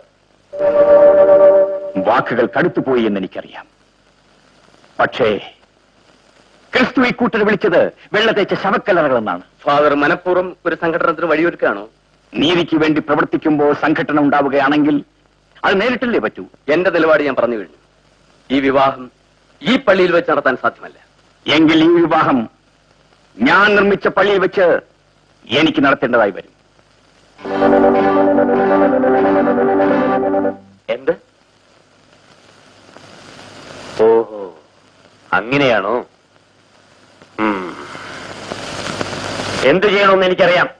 വാക്കുകൾ കടുത്തുപോയി എന്ന് എനിക്കറിയാം. പക്ഷേ ക്രിസ്തു ഈ കൂട്ടർ വിളിച്ചത് വെള്ളത്തേച്ച ശവക്കല്ലറകളെന്നാണ്. ഫാദർ മനഃപൂർവ്വം ഒരു സംഘടനത്തിന് വഴിയൊരുക്കാണോ? നീതിക്ക് വേണ്ടി പ്രവർത്തിക്കുമ്പോൾ സംഘടന ഉണ്ടാവുകയാണെങ്കിൽ അത് നേരിട്ടല്ലേ പറ്റൂ. എന്റെ നിലപാട് ഞാൻ പറഞ്ഞു കഴിഞ്ഞു. ഈ വിവാഹം ഈ പള്ളിയിൽ വെച്ച് നടത്താൻ സാധ്യമല്ല. എങ്കിൽ ഈ വിവാഹം ഞാൻ നിർമ്മിച്ച പള്ളിയിൽ വെച്ച് എനിക്ക് നടത്തേണ്ടതായി വരും. എന്ത്? ഓഹോ, അങ്ങനെയാണോ? എന്ത് ചെയ്യണമെന്ന് എനിക്കറിയാം.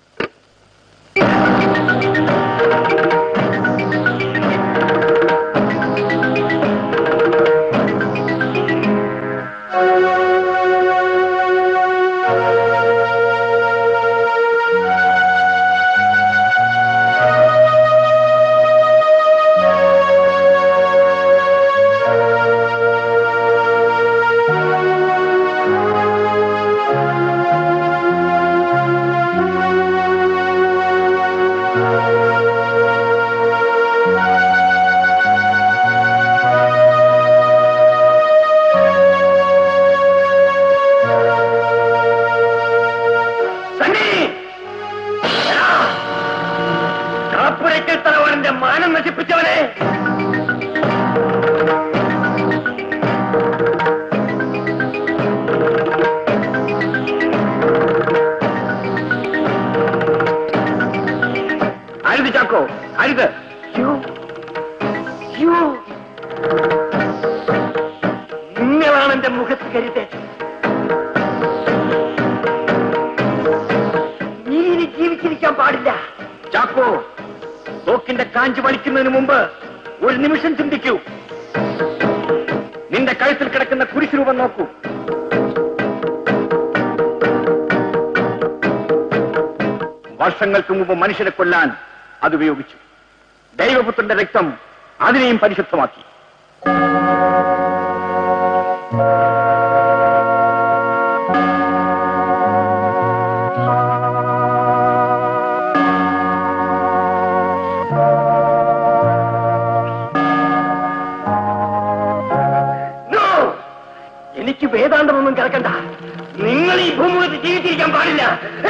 മാനം നശിപ്പിച്ചവനെ, അരുത് ചാക്കോ, അരുത്. നിങ്ങളാണ് എന്റെ മുഖത്ത് കരുതേച്ചത്. നീ ഇനി ജീവിച്ചിരിക്കാൻ പാടില്ല. ചാക്കോ, തോക്കിന്റെ കാഞ്ചി വലിക്കുന്നതിന് മുമ്പ് ഒരു നിമിഷം ചിന്തിക്കൂ. നിന്റെ കഴുത്തിൽ കിടക്കുന്ന കുരിശുരൂപം നോക്കൂ. വർഷങ്ങൾക്ക് മുമ്പ് മനുഷ്യരെ കൊല്ലാൻ അത് ഉപയോഗിച്ചു. ദൈവപുത്രന്റെ രക്തം അതിനെയും പരിശുദ്ധമാക്കി. എനിക്ക് വേദാന്തമൊന്നും കിടക്കണ്ട. നിങ്ങൾ ഈ ഭൂമുഖത്ത് ജീവിച്ചിരിക്കാൻ പാടില്ല.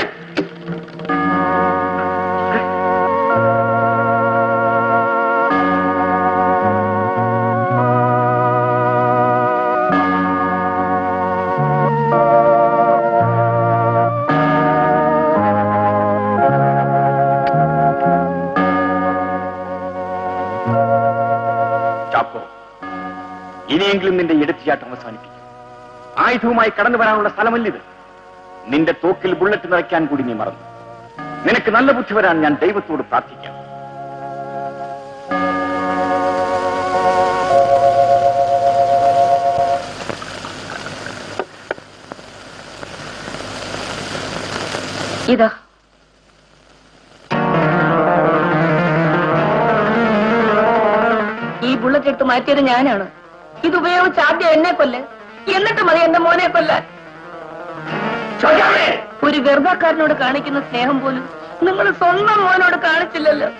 ചാക്കോ, ഇനിയെങ്കിലും നിന്റെ എടുത്തുചാട്ടം അവസാനിപ്പിക്കും. ആയുധവുമായി കടന്നു വരാനുള്ള സ്ഥലമല്ലിത്. നിന്റെ തോക്കിൽ ബുള്ളറ്റ് നിറയ്ക്കാൻ കൂടി നീ മറന്നു. നിനക്ക് നല്ല ബുദ്ധി വരാൻ ഞാൻ ദൈവത്തോട് പ്രാർത്ഥിക്കാം. ഇതാ ഈ ബുള്ളറ്റ് എടുത്ത് മാറ്റിയത് ഞാനാണ്. ഇതുപയോഗിച്ച് ആദ്യം എന്നെ കൊല്ല്, എന്നിട്ട് മതി എന്റെ മോനെ കൊല്ലാൻ. ഒരു ഗർഭക്കാരനോട് കാണിക്കുന്ന സ്നേഹം പോലും നിങ്ങൾ സ്വന്തം മോനോട് കാണിച്ചില്ലല്ലോ.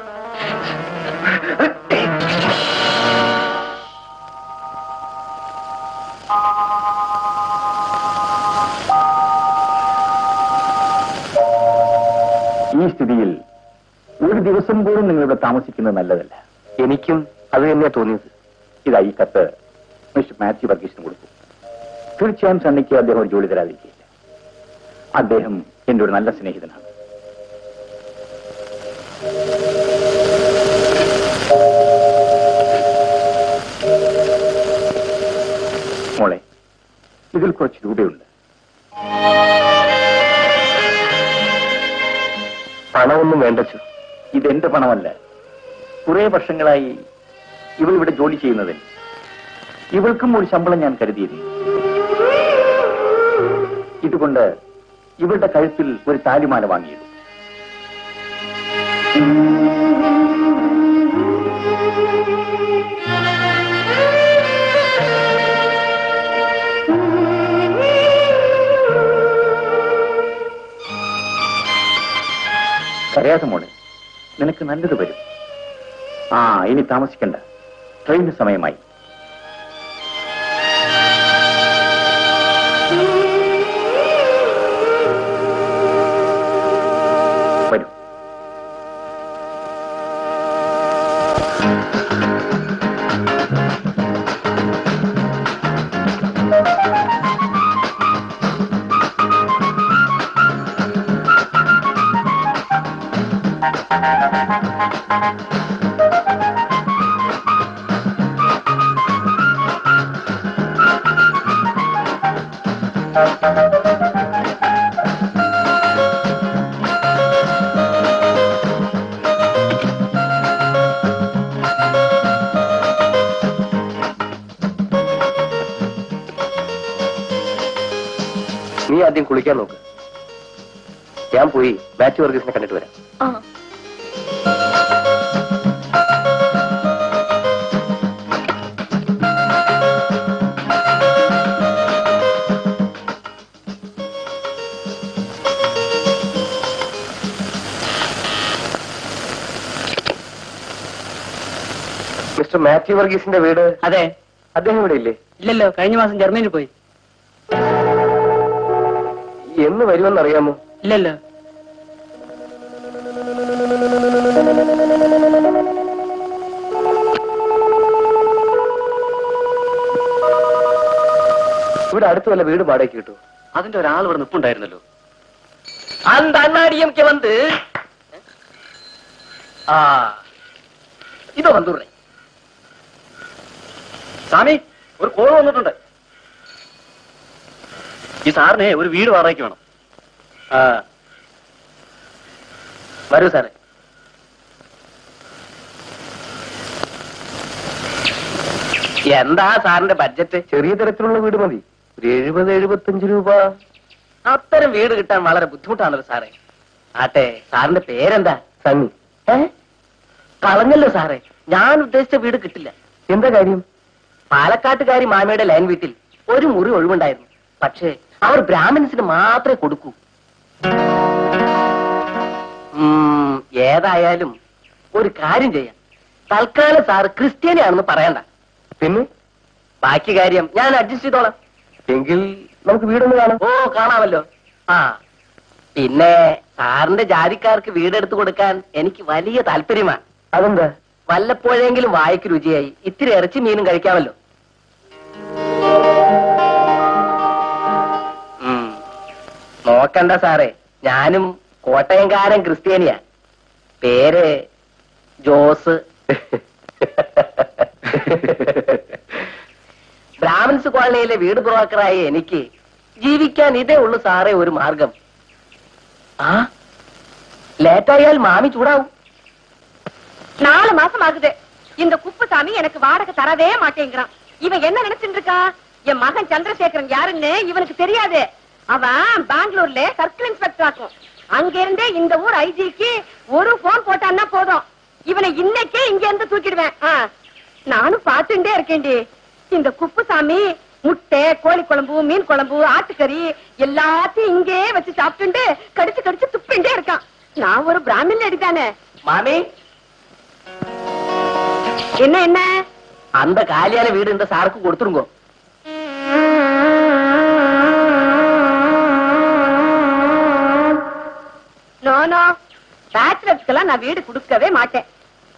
ഈ സ്ഥിതിയിൽ ഒരു ദിവസം പോലും നിങ്ങളിവിടെ താമസിക്കുന്നത് നല്ലതല്ല. എനിക്കും അത് തന്നെയാ തോന്നിയത്. ഇതാ ഈ കത്ത് മിസ്റ്റർ മാത്യു വർഗീസിന് കൊടുക്കും. തീർച്ചയായും സണ്ണിക്ക് അദ്ദേഹം ഒരു ജോലി തരാതിരിക്കില്ല. അദ്ദേഹം എന്റെ ഒരു നല്ല സ്നേഹിതനാണ്. മോളെ, ഇതിൽ കുറച്ച് രൂപയുണ്ട്. പണമൊന്നും വേണ്ട. ഇതെന്റെ പണമല്ല. കുറെ വർഷങ്ങളായി ഇവൾ ഇവിടെ ജോലി ചെയ്യുന്നതിൽ ഇവൾക്കും ഒരു ശമ്പളം ഞാൻ കരുതിയിരുന്നു. ഇതുകൊണ്ട് ഇവളുടെ കഴുത്തിൽ ഒരു താലിമാല വാങ്ങിയിടും. കരയാതെ മോളെ, നിനക്ക് നല്ലത് വരും. ആ, ഇനി താമസിക്കണ്ട. ട്രെയിനിന് സമയമായി. വരൂ. ആദ്യം കുളിക്കാൻ നോക്ക്. ഞാൻ പോയി മാത്യു വർഗീസിനെ കണ്ടിട്ട് വരാം. മിസ്റ്റർ മാത്യു വർഗീസിന്റെ വീട്? അതെ. അദ്ദേഹം ഇവിടെ ഇല്ലേ? ഇല്ലല്ലോ, കഴിഞ്ഞ മാസം ജർമ്മനിയിൽ പോയി. എന്ന് വരുമെന്നറിയാമോ? ഇല്ലല്ലോ. ഇവിടെ അടുത്ത് വല്ല വീട് വാടകയ്ക്ക് കിട്ടുമോ? അതിന്റെ ഒരാൾ ഇവിടെ നിൽപ്പുണ്ടായിരുന്നല്ലോ. அந்த அண்ணாடிஎம்கே வந்து ஆ இதோ வந்துடுறேன். സ്വാമി, ഒരു കോൾ വന്നിട്ടുണ്ട്. ഈ സാറിനെ ഒരു വീട് വാടകയ്ക്ക് വേണം. ആ വരൂ സാറേ. എന്താ സാറിന്റെ ബഡ്ജറ്റ്? ചെറിയ തരത്തിലുള്ള വീട് മതി. ഒരു എഴുപത് എഴുപത്തഞ്ച് രൂപ. അത്തരം വീട് കിട്ടാൻ വളരെ ബുദ്ധിമുട്ടാണല്ലോ സാറേ. ആട്ടെ, സാറിന്റെ പേരെന്താ? സണ്ണി. ഏ കളഞ്ഞല്ലോ സാറേ, ഞാൻ ഉദ്ദേശിച്ച വീട് കിട്ടില്ല. എന്താ കാര്യം? പാലക്കാട്ടുകാരി മാമയുടെ ലൈൻ വീട്ടിൽ ഒരു മുറി ഒഴിവുണ്ടായിരുന്നു. പക്ഷേ അവർ ബ്രാഹ്മിൻസിന് മാത്രമേ കൊടുക്കൂ. ഏതായാലും ഒരു കാര്യം ചെയ്യാം. തൽക്കാലം സാറ് ക്രിസ്ത്യാനിയാണെന്ന് പറയണ്ട. പിന്നെ ബാക്കി കാര്യം ഞാൻ അഡ്ജസ്റ്റ് ചെയ്തോളാം. എങ്കിൽ നമുക്ക് വീടൊന്ന് കാണാം. ഓ, കാണാമല്ലോ. ആ പിന്നെ സാറിന്റെ ജാതിക്കാർക്ക് വീടെടുത്തു കൊടുക്കാൻ എനിക്ക് വലിയ താല്പര്യമാണ്. അതെന്താ? വല്ലപ്പോഴെങ്കിലും വായിക്ക് രുചിയായി ഇത്തിരി ഇറച്ചി മീനും കഴിക്കാമല്ലോ. നോക്കണ്ട സാറേ, ഞാനും കോട്ടയംകാരൻ ക്രിസ്ത്യാനിയാ. പേര് ജോസ്. ബ്രാഹ്മിൻസ് കോളനിയിലെ വീട് ബ്രോക്കറായി എനിക്ക് ജീവിക്കാൻ ഇതേ ഉള്ളു സാറേ ഒരു മാർഗം. ആ ലേറ്റായാൽ മാമി ചൂടാവും. நாலு மாசம் ஆகுது. இந்த குப்புசாமி எனக்கு வாடகை தரவே மாட்டேங்கிறான். இவன் என்ன நினைச்சுட்டு இருக்கா? என் மகன் சந்திரசேகரன் யாருன்னு இவனுக்கு தெரியாது. அவன் பெங்களூர்ல சர்க்கிள் இன்ஸ்பெக்டர் ஆக்கும். அங்க இருந்தே இந்த ஊர் ஐஜிக்கு ஒரு போன் போட்டான்னா போதும், இவனை இன்னைக்கே இங்க இருந்து தூக்கிடுவேன். நானும் பாத்துட்டே இருக்கேன்டி. இந்த குப்புசாமி முட்டை, கோழி குழம்பு, மீன் குழம்பு, ஆட்டுக்கறி எல்லாத்தையும் இங்கே வச்சு சாப்பிட்டு கடிச்சு கடிச்சு துப்பிண்டே இருக்கான். நான் ஒரு பிராமின் அடித்தானே. மாமி, என்ன என்ன அந்த காலியான வீடு இந்த சாருக்கு கொடுத்துருங்க. நோ நோ, பேச்சுலர்ஸ்க்கெல்லாம் நான் வீடு கொடுக்கவே மாட்டேன்.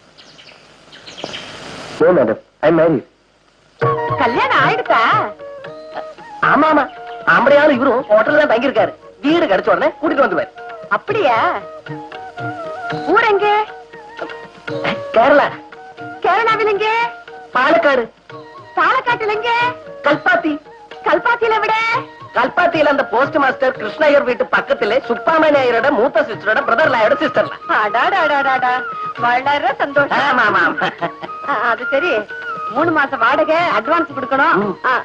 No madam, I am married. கல்யாணம் ஆயிடுச்சா? ஆமா ஆமா, ஆம்படையாலும் இவரும் ஹோட்டல்ல தான் தங்கி இருக்காரு. வீடு கிடைச்ச உடனே கூட்டிட்டு வந்துருவாரு. அப்படியா? ஊர் எங்க? கேரளா. கேரளாவில் எங்க? பாலக்காடு. பாலக்காட்டில் எங்க? கல்பாத்தி. கல்பாத்தியில விட? கல்பாத்தியில அந்த போஸ்ட் மாஸ்டர் கிருஷ்ணய்யர் வீட்டு பக்கத்திலே சுப்பாமணி ஐயரோட மூத்த சிஸ்டரோட பிரதர் லாயோட சிஸ்டர்ல. அடாடாடாடாடா, வளர சந்தோஷம். ஆமா ஆமா. அது சரி, மூணு மாசம் வாடகை அட்வான்ஸ் கொடுக்கணும்.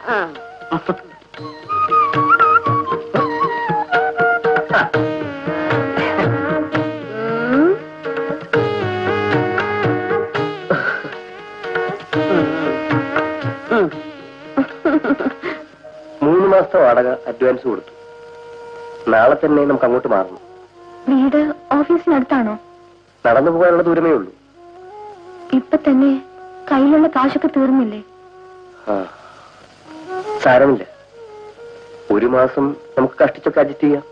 മൂന്ന് മാസത്തെ വാടക അഡ്വാൻസ് കൊടുത്തു. നാളെ തന്നെ നമുക്ക് അങ്ങോട്ട് മാറണം. വീട് ഓഫീസിനടുത്താണോ? നടന്നു പോകാനുള്ള ദൂരമേ ഉള്ളൂ. ഇപ്പൊ തന്നെ കയ്യിലുള്ള കാശൊക്കെ തീർന്നില്ലേ? ആ സാരമില്ല, ഒരു മാസം നമുക്ക് കഷ്ടിച്ചൊക്കെ അഡ്ജസ്റ്റ് ചെയ്യാം.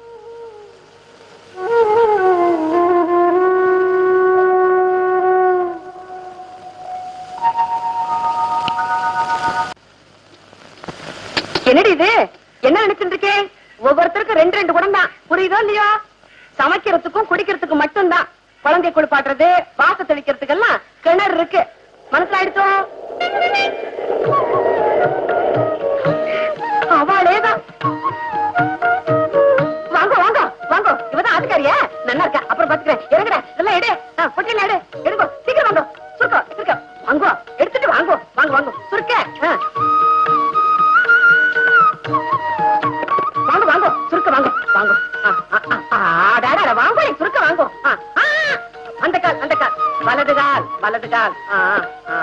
என்னடி இது? என்ன நினைச்சுட்டு இருக்கே? ஒவ்வொருத்தருக்கும் ரெண்டு ரெண்டு குடம் தான், புரியுதோ இல்லையோ? சமைக்கிறதுக்கும் குடிக்கிறதுக்கும் மட்டும்தான். குழந்தை குளிப்பாட்டுறது, வாச தெளிக்கிறதுக்கெல்லாம் கிணறு இருக்கு. மனசிலாயிடுச்சோ? அவளேதான். வாங்க வாங்க வாங்க, இவதான் ஆட்டுக்காரியா? நல்லா இருக்க, அப்புறம் பாத்துக்கிறேன். இறங்குற, இதெல்லாம் எடு, பொட்டில எடு, எடுங்கோ, சீக்கிரம் வாங்க. சுருக்கோ சுருக்க வாங்கோ, எடுத்துட்டு வாங்கோ, வாங்க வாங்க, சுருக்க வாங்க வாங்க, சுருக்க வாங்க. வலது கால் ஆ, ஆ.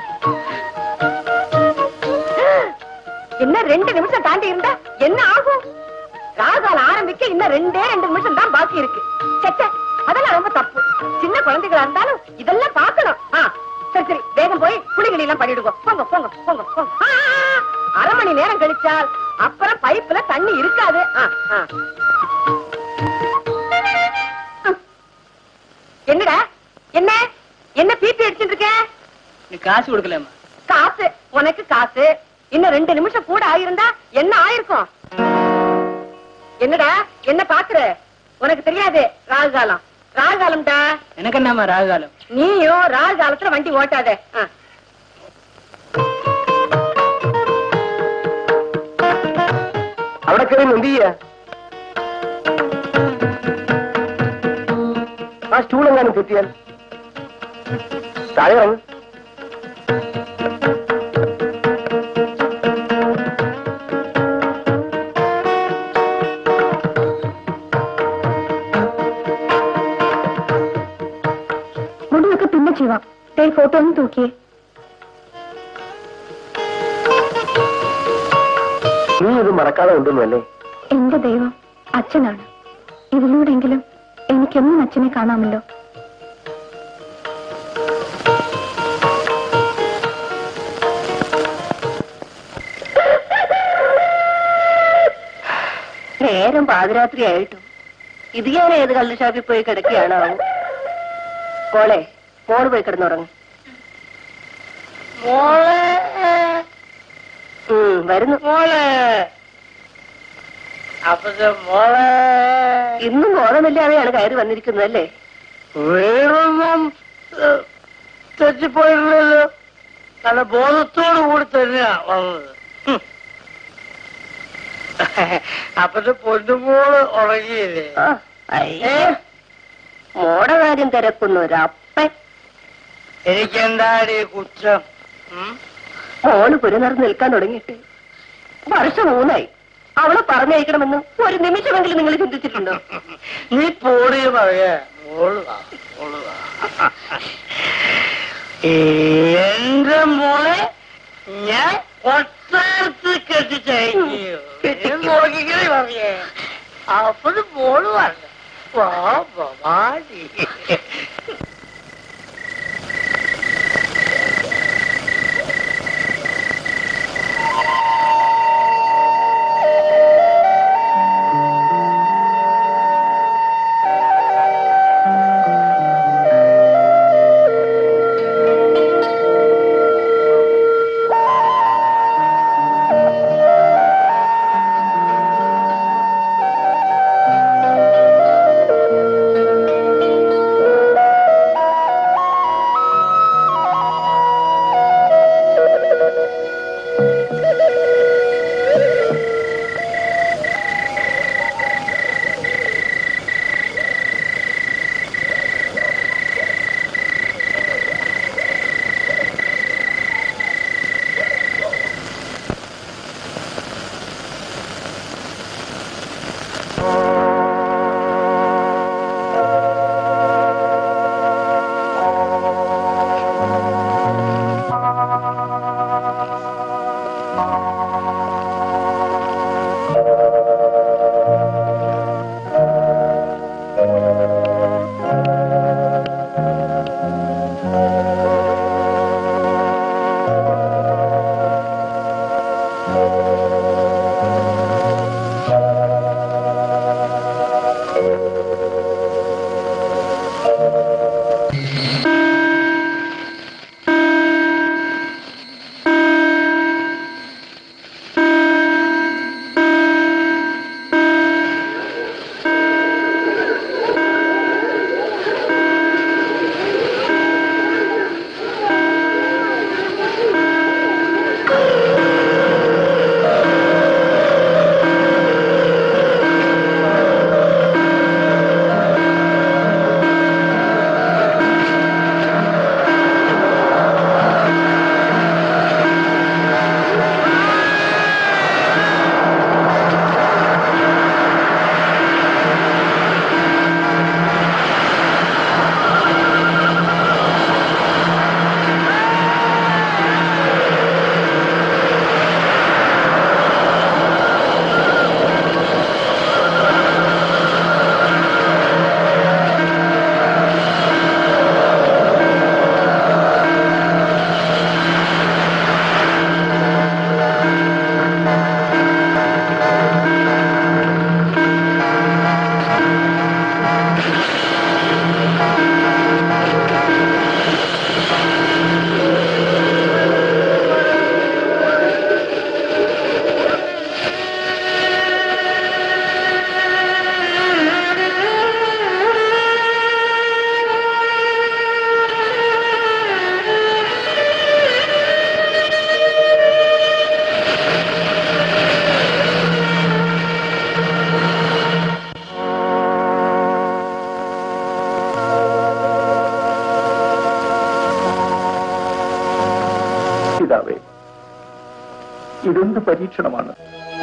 இன்னும் ரெண்டு நிமிஷம் தாண்டி இருந்தா என்ன ஆகும்? ராகால் ஆரம்பிக்க இன்னும் ரெண்டே ரெண்டு நிமிஷம் தான் பாக்கி இருக்கு. சச்ச, அதெல்லாம் ரொம்ப தப்பு. சின்ன குழந்தைகளா இருந்தாலும் இதெல்லாம் பார்க்கணும். ஆ, சரி சரி, வேகம் போய் குளிகளி எல்லாம் பண்ணிடுவோம். போங்க போங்க போங்க போங்க. ஆ, ஆ, அரை மணி நேரம் கழிச்சால் அப்புறம் பைப்புல தண்ணி இருக்காது. ஆ, ஆ. என்னடா என்ன என்ன பீப்பி அடிச்சுட்டு இருக்க? நீ காசு கொடுக்கலாமா? காசு உனக்கு காசு. இன்னும் ரெண்டு நிமிஷம் கூட ஆயிருந்தா என்ன ஆயிருக்கும்? என்னடா என்ன பாக்குற? உனக்கு தெரியாது ராகு காலம். ராகு காலம்டா. எனக்கு என்னமா ராகு காலம்? நீயும் ராகு காலத்துல வண்டி ஓட்டாத. അവിടെ കയറി എന്ത് ചെയ്യ? ആ സ്റ്റൂളെങ്ങാനും തെറ്റിയാൽ താഴെ ഇറങ്ങ്. മുടിയൊക്കെ പിന്നെ ചെയ്യാം. ഫോട്ടോ ഒന്ന് തൂക്കിയേ. നീ ഇത് മറക്കാതെ ഉണ്ടെന്നല്ലേ? എന്റെ ദൈവം അച്ഛനാണ്. ഇതിലൂടെങ്കിലും എനിക്കെന്നും അച്ഛനെ കാണാമല്ലോ. നേരം പാതിരാത്രി ആയിട്ടും ഇത് ഞാൻ ഏത് കള്ള് ഷാപ്പിൽ പോയി കിടക്കുകയാണോ? മോളെ, മോള് പോയി കിടന്നുറങ്ങും. വരുന്നു മോളെ. അപ്പൊ മോളെ ഇന്നും ബോധമില്ലാതെയാണ് കയറി വന്നിരിക്കുന്നതല്ലേ? വേറൊന്നും തെറ്റിപ്പോയില്ലല്ലോ. നല്ല ബോധത്തോടു കൂടി തന്നെയാ വന്നത്. അപ്പത്തെ പൊന്നുമോള് ഉറങ്ങിയില്ലേ? മോടെ കാര്യം തിരക്കുന്നു ഒരപ്പൻ. എനിക്കെന്താടി കുറ്റം? മോള് പുരനിറന്ന് നിൽക്കാൻ തുടങ്ങിയിട്ട് വർഷം മൂന്നായി. അവളെ പറഞ്ഞയക്കണമെന്ന് ഒരു നിമിഷമെങ്കിലും നിങ്ങൾ ചിന്തിച്ചിട്ടുണ്ടോ? നീ പോടി പറയാ. മോള് വാ, മോള് വാ. എന്റെ മോളെ ഞാൻ കൊട്ടാരത്ത് കെട്ടിച്ചയക്കോ നോക്കിക്കണേ പറയേ. അപ്പോഴും മോള് പറഞ്ഞു വാ വാടി. പിതാവേ, ഇതെന്ത് പരീക്ഷണമാണ്?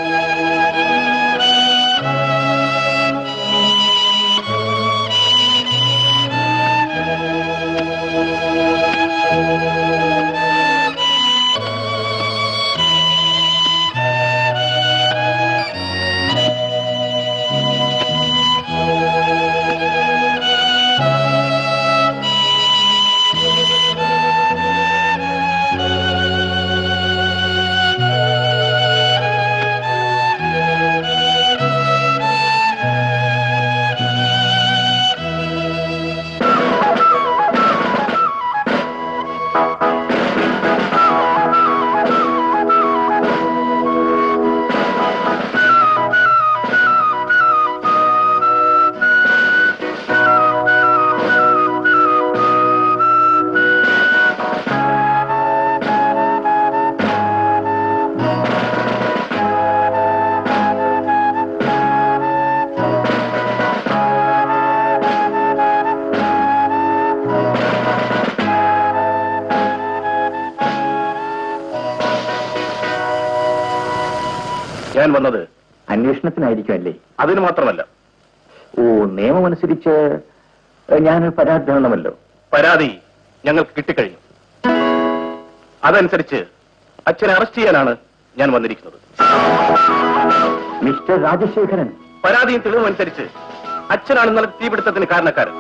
ഞാൻ വന്നത് അന്വേഷണത്തിനായിരിക്കുമല്ലേ? അതിന് മാത്രമല്ല. ഓ, നിയമമനുസരിച്ച് ഞാൻ പരാതി തരണമല്ലോ. പരാതി ഞങ്ങൾക്ക് കിട്ടിക്കഴിഞ്ഞു. അതനുസരിച്ച് അച്ഛനെ അറസ്റ്റ് ചെയ്യാനാണ് ഞാൻ വന്നിരിക്കുന്നത്. മിസ്റ്റർ രാജശേഖരൻ, പരാതിയും തെളിവും അനുസരിച്ച് അച്ഛനാണ് ഇന്നലെ തീപിടുത്തത്തിന് കാരണക്കാരൻ.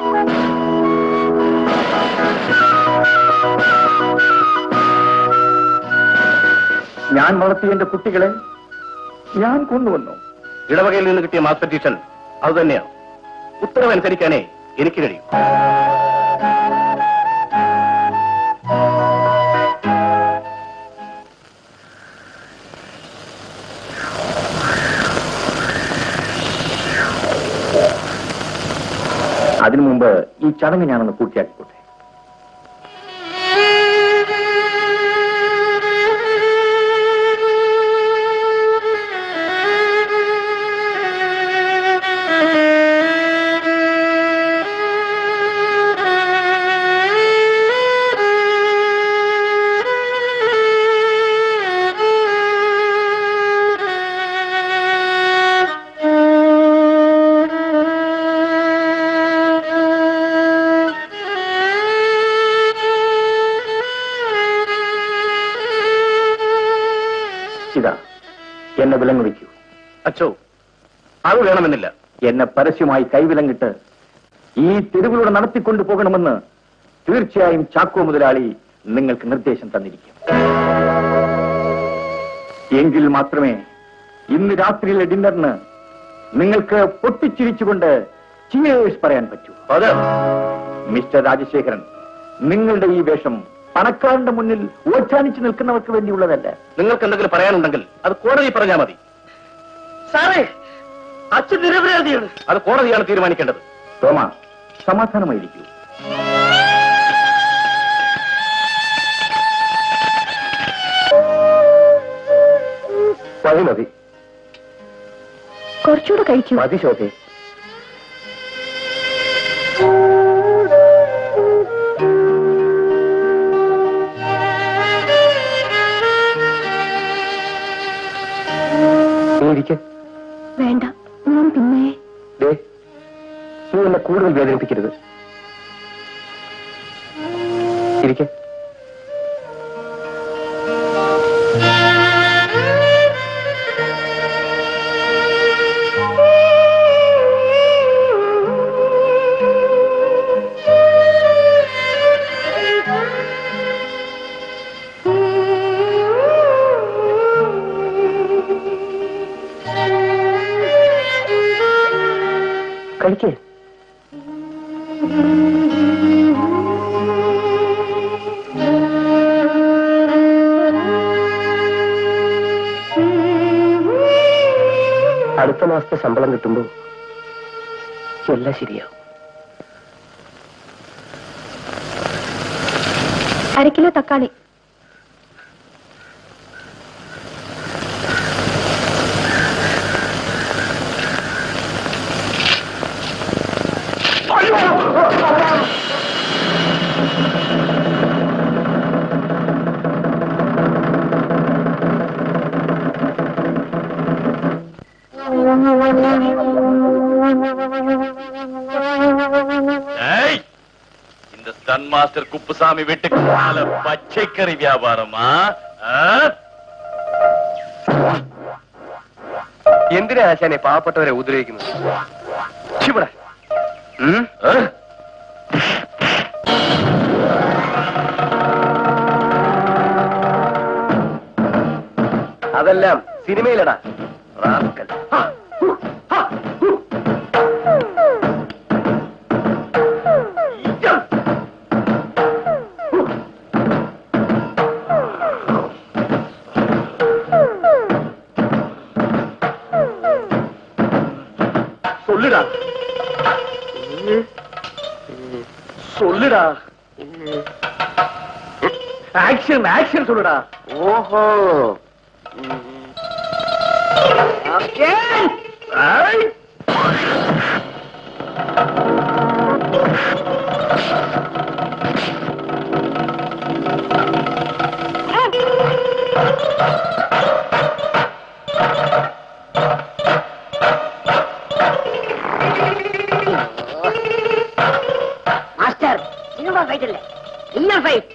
ഞാൻ വളർത്തിയ എന്റെ കുട്ടികളെ ഞാൻ കൊണ്ടുവന്നു. ഇടവകയിൽ നിന്ന് കിട്ടിയ മാസ് പെറ്റീഷൻ അത് തന്നെയാണ്. ഉത്തരവനുസരിക്കാനേ എനിക്ക് കഴിയും. അതിനു മുമ്പ് ഈ ചടങ്ങ് ഞാനൊന്ന് പൂർത്തിയാക്കിക്കോട്ടെ. എന്നെ വിലങ്ങുവയ്ക്കൂ. അച്ചോ, അത് വേണമെന്നില്ല. എന്നെ പരസ്യമായി കൈവിലങ്ങിട്ട് ഈ തെരുവിലൂടെ നടത്തിക്കൊണ്ടു പോകണമെന്ന് തീർച്ചയായും ചാക്കോ മുതലാളി നിങ്ങൾക്ക് നിർദ്ദേശം തന്നിരിക്കും. എങ്കിൽ മാത്രമേ ഇന്ന് രാത്രിയിലെ ഡിന്നറിന് നിങ്ങൾക്ക് പൊട്ടിച്ചിരിച്ചുകൊണ്ട് ചിയേഴ്സ് പറയാൻ പറ്റൂ. അത് മിസ്റ്റർ രാജശേഖരൻ, നിങ്ങളുടെ ഈ വേഷം പണക്കാരന്റെ മുന്നിൽ ഓച്ചാനിച്ചു നിൽക്കുന്നവർക്ക് വേണ്ടിയുള്ളതല്ല. നിങ്ങൾക്ക് എന്തെങ്കിലും പറയാനുണ്ടെങ്കിൽ അത് കോടതി പറഞ്ഞാൽ മതി. സാറേ, അച്ഛൻ നിരപരാധിയാണ്. അത് കോടതിയാണ് തീരുമാനിക്കേണ്ടത്. തോമ, സമാധാനമായിരിക്കൂ. മതി മതി, കുറച്ചുകൂടെ കഴിക്കൂ. മതി ശോഭേ. വേണ്ട, ഞാൻ പിന്നെ നീ എന്നെ കൂടുതൽ വേദനിപ്പിക്കരുത്. ഇരിക്കെ. കഴിക്കേ. അടുത്ത മാസത്തെ ശമ്പളം കിട്ടുമ്പോ എല്ലാം ശരിയാവും. അര കിലോ തക്കാളി. മാസ്റ്റർ കുപ്പുസ്വാമി വെട്ടുകാല പച്ചക്കറി വ്യാപാരമാ? എന്തിനാ ആശാനെ പാവപ്പെട്ടവരെ ഉപദ്രവിക്കുന്നത്? അതെല്ലാം സിനിമയിലടാ. റാസ്കൽ. சொல்லுடா சொல்லுடா ஆக்ஷன் ஆக்ஷன் சொல்லுடா. ஓஹோ மாஸ்டர், சினிமா ஃபைட் இல்ல, ரியல் ஃபைட்.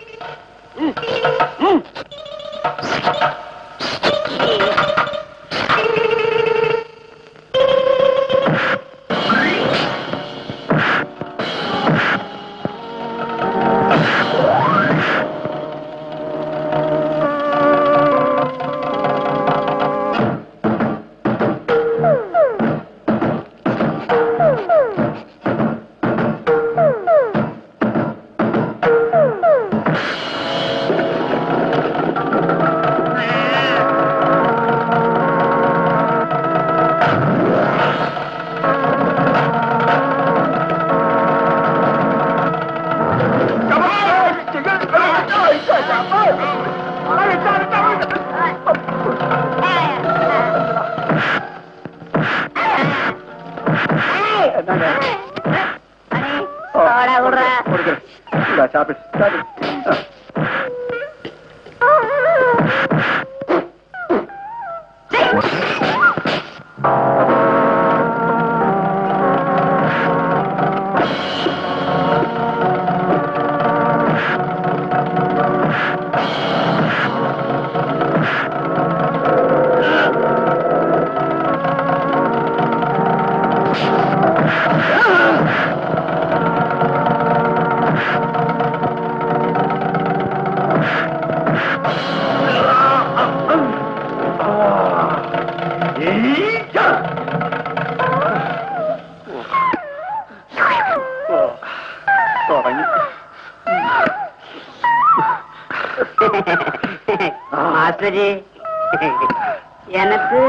மாஸ்டர்ஜி, எனக்கு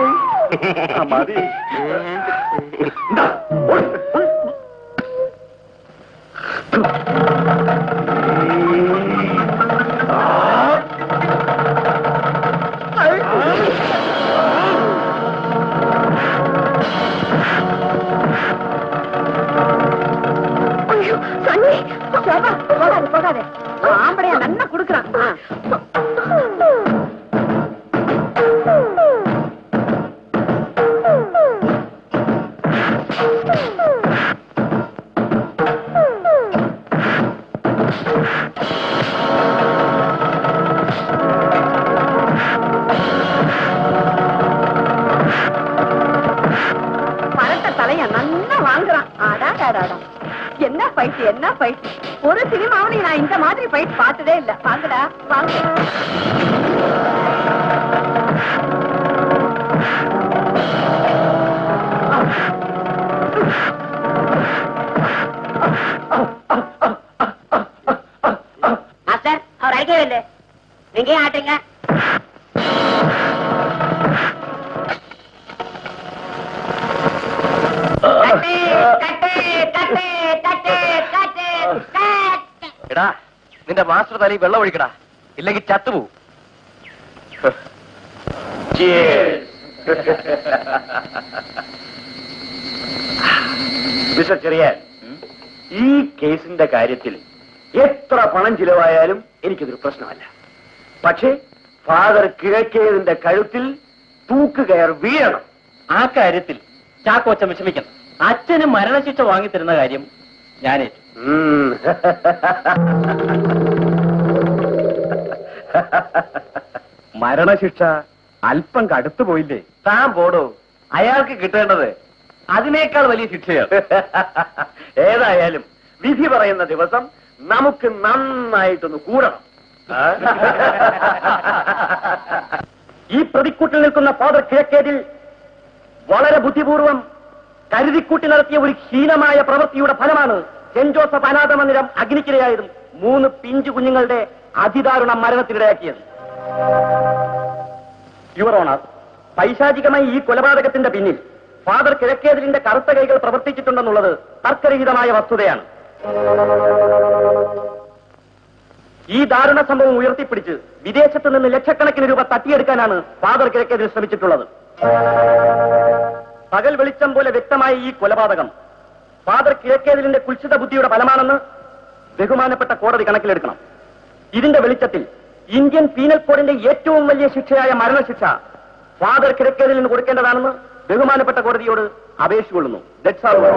போகாது போகாது, ஆம்பளையா நன்னா குடுக்குறான். பழத்த தலைய நன்னா வாங்குறான். ஆடாடாடாடா, என்ன பைட்டு என்ன பைட்டு! ஒரு சினிமாவில நான் இந்த மாதிரி பைட் பார்த்ததே இல்ல. வாங்கடா வாங்க. மாஸ்டர், அவர் அடிக்கவே இல்லை, நீங்க ஏன் ஆட்டுறீங்க? എടാ, നിന്റെ മാസ്റ്റർ തലയിൽ വെള്ളം ഒഴിക്കടാ, ഇല്ലെങ്കിൽ ചത്തുപോകും. മിസ്റ്റർ ചെറിയാൻ, ഈ കേസിന്റെ കാര്യത്തിൽ എത്ര പണം ചിലവായാലും എനിക്കതൊരു പ്രശ്നമല്ല. പക്ഷേ ഫാദർ കിഴക്കേതിന്റെ കഴുത്തിൽ തൂക്കുകയർ വീഴണം. ആ കാര്യത്തിൽ ചാക്കോച്ചൻ വിഷമിക്കണം. അച്ഛന് മരണശിക്ഷ വാങ്ങിത്തരുന്ന കാര്യം ഞാനേറ്റു. മരണശിക്ഷ അല്പം കടുത്തു പോയില്ലേ? താൻ പോടോ, അയാൾക്ക് കിട്ടേണ്ടത് അതിനേക്കാൾ വലിയ ശിക്ഷയാണ്. ഏതായാലും വിധി പറയുന്ന ദിവസം നമുക്ക് നന്നായിട്ടൊന്ന് കൂടണം. ഈ പ്രതിക്കൂട്ടിൽ നിൽക്കുന്ന ഫാദർ കിഴക്കേതിൽ വളരെ ബുദ്ധിപൂർവം കരുതിക്കൂട്ടി നടത്തിയ ഒരു ഹീനമായ പ്രവൃത്തിയുടെ ഫലമാണ് സെന്റ് ജോസഫ് അനാഥ മന്ദിരം അഗ്നിക്കിരയായതും മൂന്ന് പിഞ്ചു കുഞ്ഞുങ്ങളുടെ അതിദാരുണ മരണത്തിനിടയാക്കിയത്. യുവർ ഓണർ, പൈശാചികമായി ഈ കൊലപാതകത്തിന്റെ പിന്നിൽ ഫാദർ കിഴക്കേതിലിന്റെ കറുത്ത കൈകൾ പ്രവർത്തിച്ചിട്ടുണ്ടെന്നുള്ളത് തർക്കരഹിതമായ വസ്തുതയാണ്. ഈ ദാരുണ സംഭവം ഉയർത്തിപ്പിടിച്ച് വിദേശത്ത് നിന്ന് ലക്ഷക്കണക്കിന് രൂപ തട്ടിയെടുക്കാനാണ് ഫാദർ കിഴക്കേതിൽ ശ്രമിച്ചിട്ടുള്ളത്. പകൽ വെളിച്ചം പോലെ വ്യക്തമായ ഈ കൊലപാതകം ഫാദർ കിഴക്കേതിലിന്റെ കുൽസിത ബുദ്ധിയുടെ ഫലമാണെന്ന് ബഹുമാനപ്പെട്ട കോടതി കണക്കിലെടുക്കണം. ഇതിന്റെ വെളിച്ചത്തിൽ ഇന്ത്യൻ പീനൽ കോഡിന്റെ ഏറ്റവും വലിയ ശിക്ഷയായ മരണശിക്ഷ ഫാദർ കിഴക്കേതിലിന് കൊടുക്കേണ്ടതാണെന്ന് ബഹുമാനപ്പെട്ട കോടതിയോട് അപേക്ഷിച്ചുകൊള്ളുന്നു. That's all.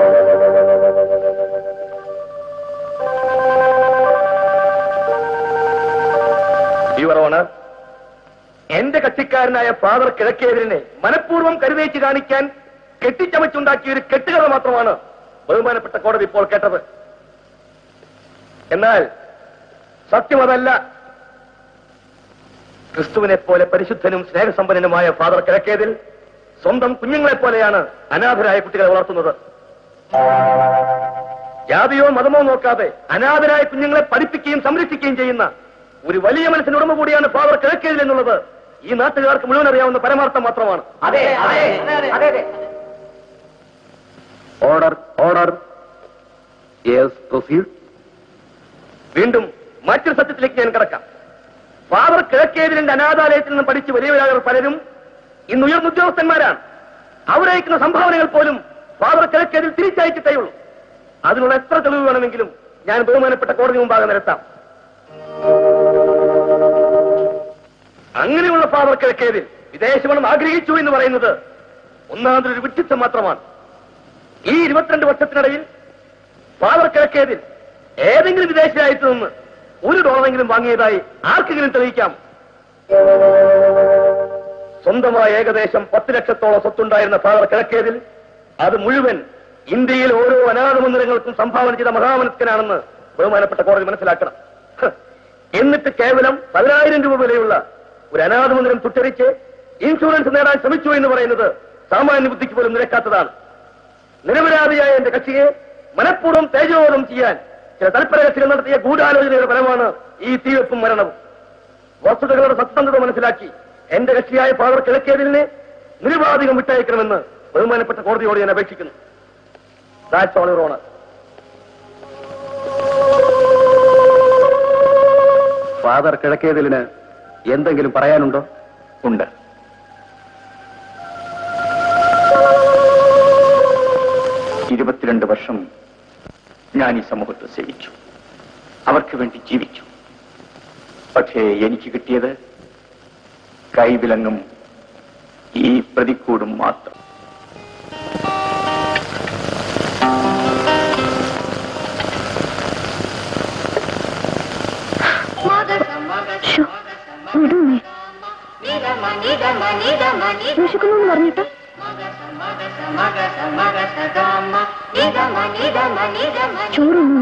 യുവർ ഓണർ, എന്റെ കക്ഷിക്കാരനായ ഫാദർ കിഴക്കേതിലിനെ മനഃപൂർവ്വം കരുതേച്ച് കാണിക്കാൻ കെട്ടിച്ചമച്ചുണ്ടാക്കിയ ഒരു കെട്ടുകഥ മാത്രമാണ് ബഹുമാനപ്പെട്ട കോടതി ഇപ്പോൾ കേട്ടത്. എന്നാൽ സത്യം അതല്ല. ക്രിസ്തുവിനെ പോലെ പരിശുദ്ധനും സ്നേഹസമ്പന്നനുമായ ഫാദർ കിഴക്കേതിൽ സ്വന്തം കുഞ്ഞുങ്ങളെ പോലെയാണ് അനാഥരായ കുട്ടികളെ വളർത്തുന്നത്. ജാതിയോ മതമോ നോക്കാതെ അനാഥരായ കുഞ്ഞുങ്ങളെ പഠിപ്പിക്കുകയും സംരക്ഷിക്കുകയും ചെയ്യുന്ന ഒരു വലിയ മനസ്സിനുടമ കൂടിയാണ് ഫാദർ കിഴക്കേതിൽ എന്നുള്ളത് ഈ നാട്ടുകാർക്ക് മുഴുവൻ അറിയാവുന്ന പരമാർത്ഥം മാത്രമാണ്. അതെ അതെ അതെ. Order order. Yes, proceed. വീണ്ടും മറ്റൊരു സത്യത്തിലേക്ക് ഞാൻ കിടക്കാം. ഫാദർ കിഴക്കേതിലിന്റെ അനാഥാലയത്തിൽ നിന്ന് പഠിച്ച് വലിയവരായവർ പലരും ഇന്ന് ഉയർന്ന ഉദ്യോഗസ്ഥന്മാരാണ്. അവരയക്കുന്ന സംഭാവനകൾ പോലും ഫാദർ കിഴക്കേതിൽ തിരിച്ചയച്ചിട്ടേ ഉള്ളൂ. അതിനുള്ള എത്ര തെളിവ് വേണമെങ്കിലും ഞാൻ ബഹുമാനപ്പെട്ട കോടതി മുമ്പാകെ നിരത്താം. അങ്ങനെയുള്ള ഫാദർ കിഴക്കേതിൽ വിദേശമണം ആഗ്രഹിച്ചു എന്ന് പറയുന്നത് ഒന്നാമതൊരു വിഡ്ഢിത്തം മാത്രമാണ്. ഈ ഇരുപത്തിരണ്ട് വർഷത്തിനിടയിൽ ഫാദർ കിഴക്കേതിൽ ഏതെങ്കിലും വിദേശ രാജ്യത്ത് നിന്ന് ഒരു ഡോളറെങ്കിലും വാങ്ങിയതായി ആർക്കെങ്കിലും തെളിയിക്കാം? സ്വന്തമായ ഏകദേശം പത്ത് ലക്ഷത്തോളം സ്വത്തുണ്ടായിരുന്ന ഫാദർ കിഴക്കേതിൽ അത് മുഴുവൻ ഇന്ത്യയിൽ ഓരോ അനാഥ മന്ദിരങ്ങൾക്കും സംഭാവന ചെയ്ത മഹാമനസ്കനാണെന്ന് ബഹുമാനപ്പെട്ട കോടതി മനസ്സിലാക്കണം. എന്നിട്ട് കേവലം പതിനായിരം രൂപ വിലയുള്ള ഒരു അനാഥ മന്ദിരം തുറ്ററിച്ച് ഇൻഷുറൻസ് നേടാൻ ശ്രമിച്ചു എന്ന് പറയുന്നത് സാമാന്യ ബുദ്ധിക്ക് പോലും നിരക്കാത്തതാണ്. നിരപരാധിയായ എന്റെ കക്ഷിയെ മനഃപൂർവ്വം തേജോവധം ചെയ്യാൻ ചില തൽപര കക്ഷികൾ നടത്തിയ ഗൂഢാലോചനയുടെ ഫലമാണ് ഈ തീവെപ്പും മരണവും. വസ്തുതകളുടെ സത്യസന്ധത മനസ്സിലാക്കി എന്റെ കക്ഷിയായ ഫാദർ കിഴക്കേതിലിനെ നിരുപാധികം വിട്ടയക്കണമെന്ന് ബഹുമാനപ്പെട്ട കോടതിയോട് ഞാൻ അപേക്ഷിക്കുന്നു. That's all your honour. Father കിഴക്കേതിലിന് എന്തെങ്കിലും പറയാനുണ്ടോ? ഉണ്ട്. ഇരുപത്തിരണ്ട് വർഷം ഞാൻ ഈ സമൂഹത്തെ സേവിച്ചു, അവർക്ക് വേണ്ടി ജീവിച്ചു. പക്ഷേ എനിക്ക് കിട്ടിയത് കൈവിലങ്ങും ഈ പ്രതിക്കൂടും മാത്രം. വിശക്കുന്നു പറഞ്ഞിട്ട് ചോറൊന്നു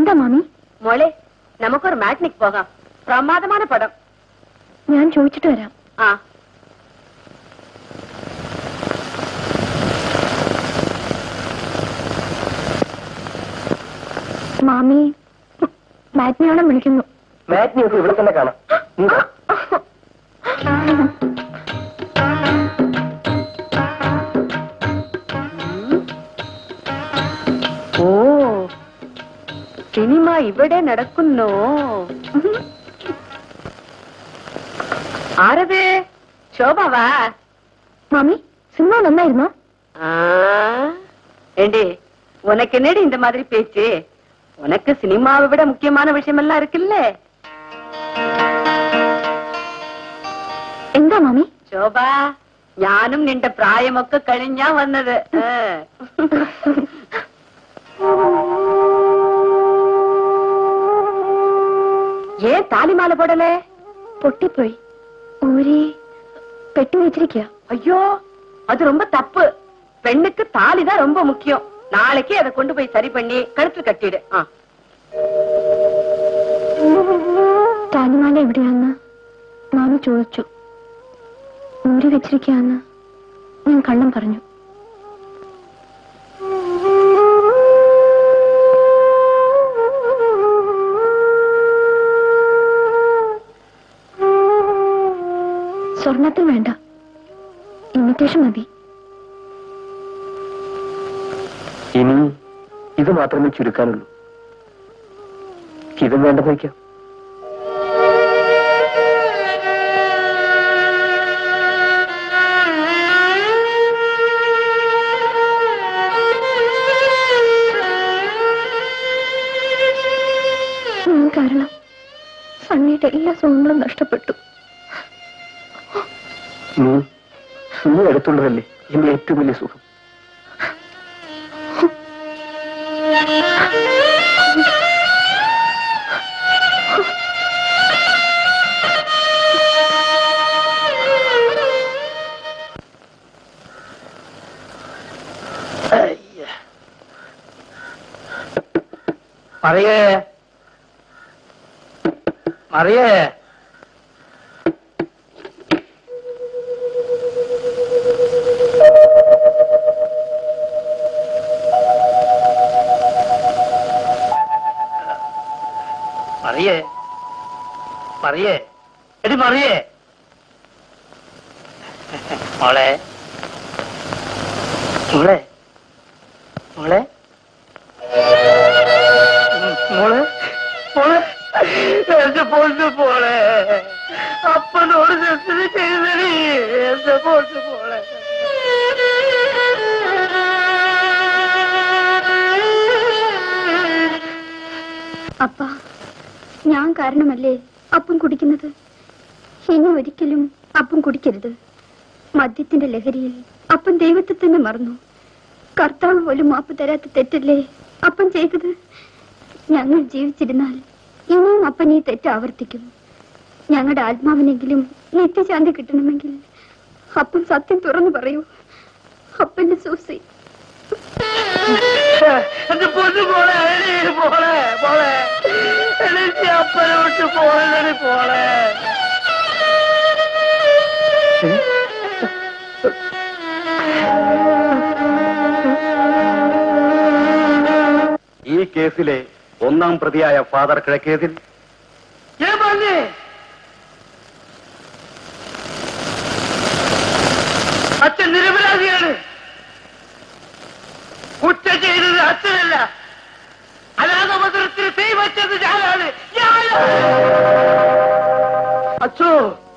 എന്താ മാമി? മോളെ, നമുക്കൊരു മാറ്റിനിക് പോകാം. പ്രമാദமான പടം. ഞാൻ ചോദിച്ചിട്ട് വരാം. ആ മാമി മാറ്റിനെയോളം വിളിക്കുന്നു. മാറ്റിനി ഒക്കെ ഇവിടെ തന്നെ കാണാം. ഓ, സിനിമ ഇവിടെ നടക്കുന്നു. ആരത്? ശോഭാവാ? മാമി, സിനിമ നന്നായിരുന്നോ? ஏண்டி, உனக்கு என்னடி இந்த மாதிரி பேச்சு? உனக்கு சினிமாவை விட முக்கியமான விஷயம் எல்லாம் இருக்குல்ல. എന്താ മാമി? ശോഭ, ഞാനും നിന്റെ പ്രായമൊക്കെ കഴിഞ്ഞാ വന്നത്. ஏன் தாலிமாலை போடல? പൊട്ടിപ്പോയി. ഊരി പെട്ടി വെച്ചിരിക്കുക. ஐயோ, அது ரொம்ப தப்பு. பெண்ணுக்கு தாலிதான் ரொம்ப முக்கியம். நாளைக்கு அதை கொண்டு போய் சரி பண்ணி கழுத்து கட்டிடு. താലിമാല എവിടെയാന്ന് മാമി ചോദിച്ചു. ഊരി വെച്ചിരിക്കുകയെന്ന് ഞാൻ കള്ളം പറഞ്ഞു. സ്വർണത്തിൽ വേണ്ട, ഇമിറ്റേഷൻ മതി. ഇനി ഇത് മാത്രമേ ചുരുക്കാനുള്ളൂ. ഇതും വേണ്ട വയ്ക്കാം. കാരണം സണ്ണിയുടെ എല്ലാ സുഖങ്ങളും നഷ്ടപ്പെട്ടു. നീ നീ അടുത്തുള്ളതല്ലേ എന്റെ ഏറ്റവും വലിയ സുഖം. മറിയേ, മറിയേ, മറിയേ, മറിയേ, എടി മറിയേ, മോളെ, മോളെ, മോളെ, മോളെ, മോളെ, എന്റെ പൊന്നു പോളെ, അപ്പനോട് ചെറുത് ചെയ്തടി, എന്റെ പൊന്നു പോളെ. അപ്പ, ഞാൻ കാരണമല്ലേ അപ്പം കുടിക്കുന്നത്? ഇനി ഒരിക്കലും അപ്പം കുടിക്കരുത്. മദ്യത്തിന്റെ ലഹരിയിൽ അപ്പം ദൈവത്തെ തന്നെ മറന്നു. കർത്താവ് പോലും മാപ്പ് തരാത്ത തെറ്റല്ലേ അപ്പം ചെയ്തത്? ഞങ്ങൾ ജീവിച്ചിരുന്നാൽ ഇനിയും അപ്പൻ ഈ തെറ്റ് ആവർത്തിക്കും. ഞങ്ങളുടെ ആത്മാവിനെങ്കിലും നിത്യശാന്തി കിട്ടണമെങ്കിൽ അപ്പം സത്യം തുറന്നു പറയൂ. അപ്പന്റെ സൂസി. എന്റെ പൊന്നു പോളെ, പോളെ, പോളെ, എനിക്ക് അപ്പനോട്ട് പോളെ, പോളെ. ഈ കേസിലെ ഒന്നാം പ്രതിയായ ഫാദർ കിഴക്കേതിൽ അച്ഛൻ നിരപരാധിയാണ്. കുറ്റം ചെയ്തത് അച്ഛനല്ല, അനാഥമന്ത്രത്തിന് തീ വച്ചത് ഞാനാണ്. അച്ഛോ,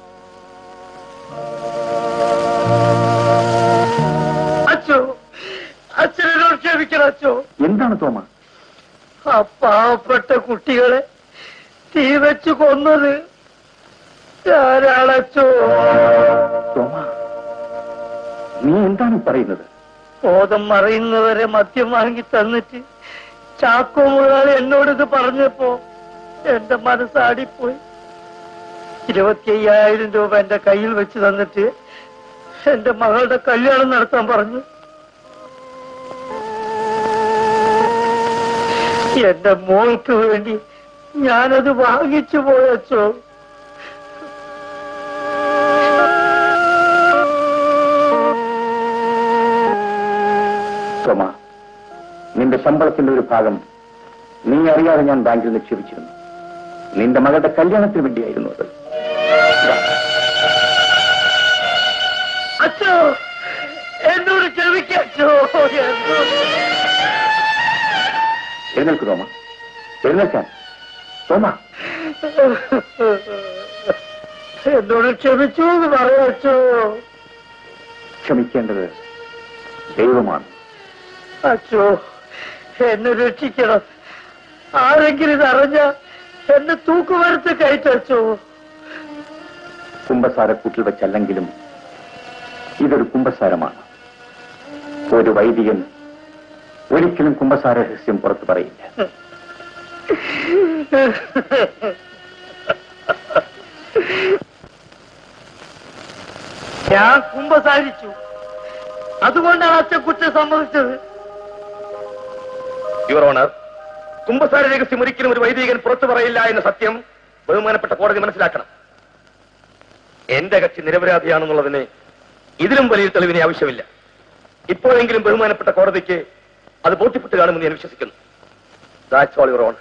അച്ഛോ, അച്ഛനോട് ക്ഷമിക്കണം അച്ഛോ. എന്താണ് തോമ? ആ പാവപ്പെട്ട കുട്ടികളെ തീ വെച്ച് കൊന്നത് ഞാനാണച്ചോ. തോമ, നീ എന്താണ് പറയുന്നത്? ബോധം മറയുന്നവരെ മദ്യം വാങ്ങി തന്നിട്ട് ചാക്കോ മുതലാളി എന്നോടിത് പറഞ്ഞപ്പോ എന്റെ മനസ്സാടിപ്പോയി. ഇരുപത്തി അയ്യായിരം രൂപ എന്റെ കയ്യിൽ വെച്ച് തന്നിട്ട് എന്റെ മകളുടെ കല്യാണം നടത്താൻ പറഞ്ഞു. എന്റെ മോൾക്ക് വേണ്ടി ഞാനത് വാങ്ങിച്ചു പോയച്ചോ. സോമ, നിന്റെ ശമ്പളത്തിന്റെ ഒരു ഭാഗം നീ അറിയാതെ ഞാൻ ബാങ്കിൽ നിക്ഷേപിച്ചിരുന്നു. നിന്റെ മകളുടെ കല്യാണത്തിന് വേണ്ടിയായിരുന്നു അത്. അച്ഛോ, എന്നോട് ക്ഷമിക്കോ. എഴുന്നേൽക്കു സോമ, എഴുന്നേൽക്കാൻ. സോമ, എന്നോട് ക്ഷമിച്ചു എന്ന് പറയച്ചോ. ക്ഷമിക്കേണ്ടത് ദൈവമാണ്. അച്ഛോ, എന്നെ രക്ഷിക്കണം. ആരെങ്കിലും ഇതറിഞ്ഞ എന്നെ തൂക്കുമരത്ത് കയറ്റച്ചോ. കുമ്പസാരക്കൂട്ടിൽ വെച്ചല്ലെങ്കിലും ഇതൊരു കുമ്പസാരമാണ്. ഒരു വൈദികൻ ഒരിക്കലും കുമ്പസാര രഹസ്യം പുറത്തു പറയില്ല. ഞാൻ കുമ്പസാരിച്ചു, അതുകൊണ്ടാണ് അച്ഛൻ കുറ്റം സമ്മതിച്ചത്. യുവർ ഓണർ, കുമ്പസാര രഹസ്യം ഒരിക്കലും ഒരു വൈദികൻ പുറത്തു പറയില്ല എന്ന സത്യം ബഹുമാനപ്പെട്ട കോടതി മനസ്സിലാക്കണം. എന്റെ കക്ഷി നിരപരാധിയാണെന്നുള്ളതിന് ഇതിലും വലിയ തെളിവിനെ ആവശ്യമില്ല. ഇപ്പോഴെങ്കിലും ബഹുമാനപ്പെട്ട കോടതിക്ക് അത് ബോധ്യപ്പെട്ട് കാണുമെന്ന് ഞാൻ വിശ്വസിക്കുന്നു. That's all, Your Honor.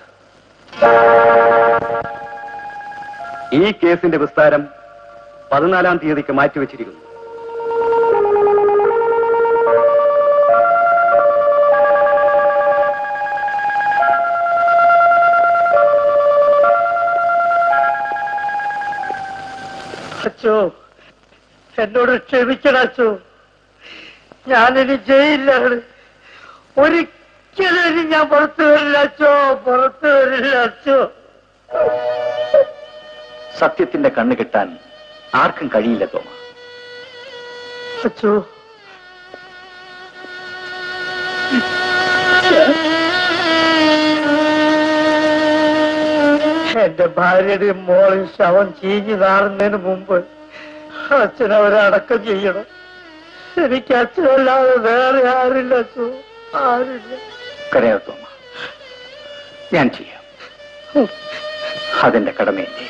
ഈ കേസിന്റെ വിസ്താരം പതിനാലാം തീയതിക്ക് മാറ്റിവെച്ചിരിക്കുന്നു. അച്ചോ, എന്നോട് ക്ഷമിക്കണം അച്ചോ. ഞാനിനി ജയിലിലാണ്. ഒരിക്കലും ഇനി ഞാൻ പുറത്തു വരില്ല അച്ചോ, പുറത്തു വരില്ല അച്ചോ. സത്യത്തിന്റെ കണ്ണ് കെട്ടാൻ ആർക്കും കഴിയില്ല തോമ. അച്ചോ, എന്റെ ഭാര്യയുടെയും മോളും ശവം ചീഞ്ഞു നാറുന്നതിന് മുമ്പ് അച്ഛനവരെ അടക്കം ചെയ്യണം. എനിക്ക് അച്ഛനല്ലാതെ വേറെ ആരില്ല അച്ഛോ, ആരില്ല. കരയാ തോമ, ഞാൻ ചെയ്യാം. അതെന്റെ കടമയല്ലേ.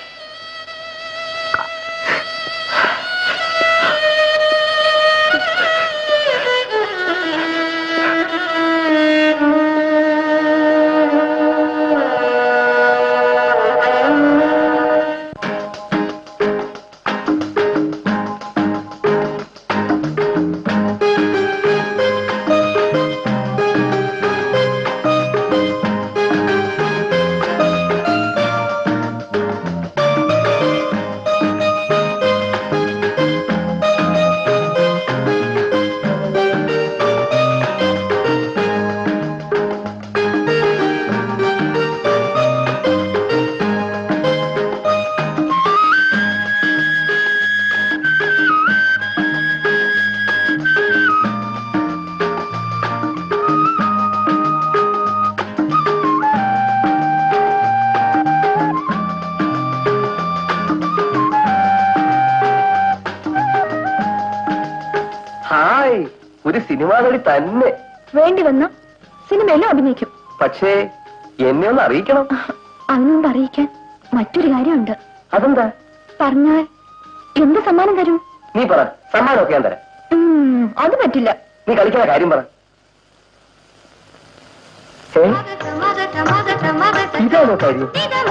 ഒരു സിനിമാ നടി തന്നെ വേണ്ടി വന്ന സിനിമയിലും അഭിനയിക്കും. പക്ഷേ എന്നെ ഒന്ന് അറിയിക്കണം. അതിനുകൊണ്ട് അറിയിക്കാൻ മറ്റൊരു കാര്യമുണ്ട്. അതെന്താ? പറഞ്ഞാൽ എന്ത് സമ്മാനം തരും? നീ പറ, സമ്മാനമൊക്കെ ഞാൻ തരാം. അത് പറ്റില്ല. നീ കളിക്കുന്ന കാര്യം പറ. ഇതാണോ കാര്യം?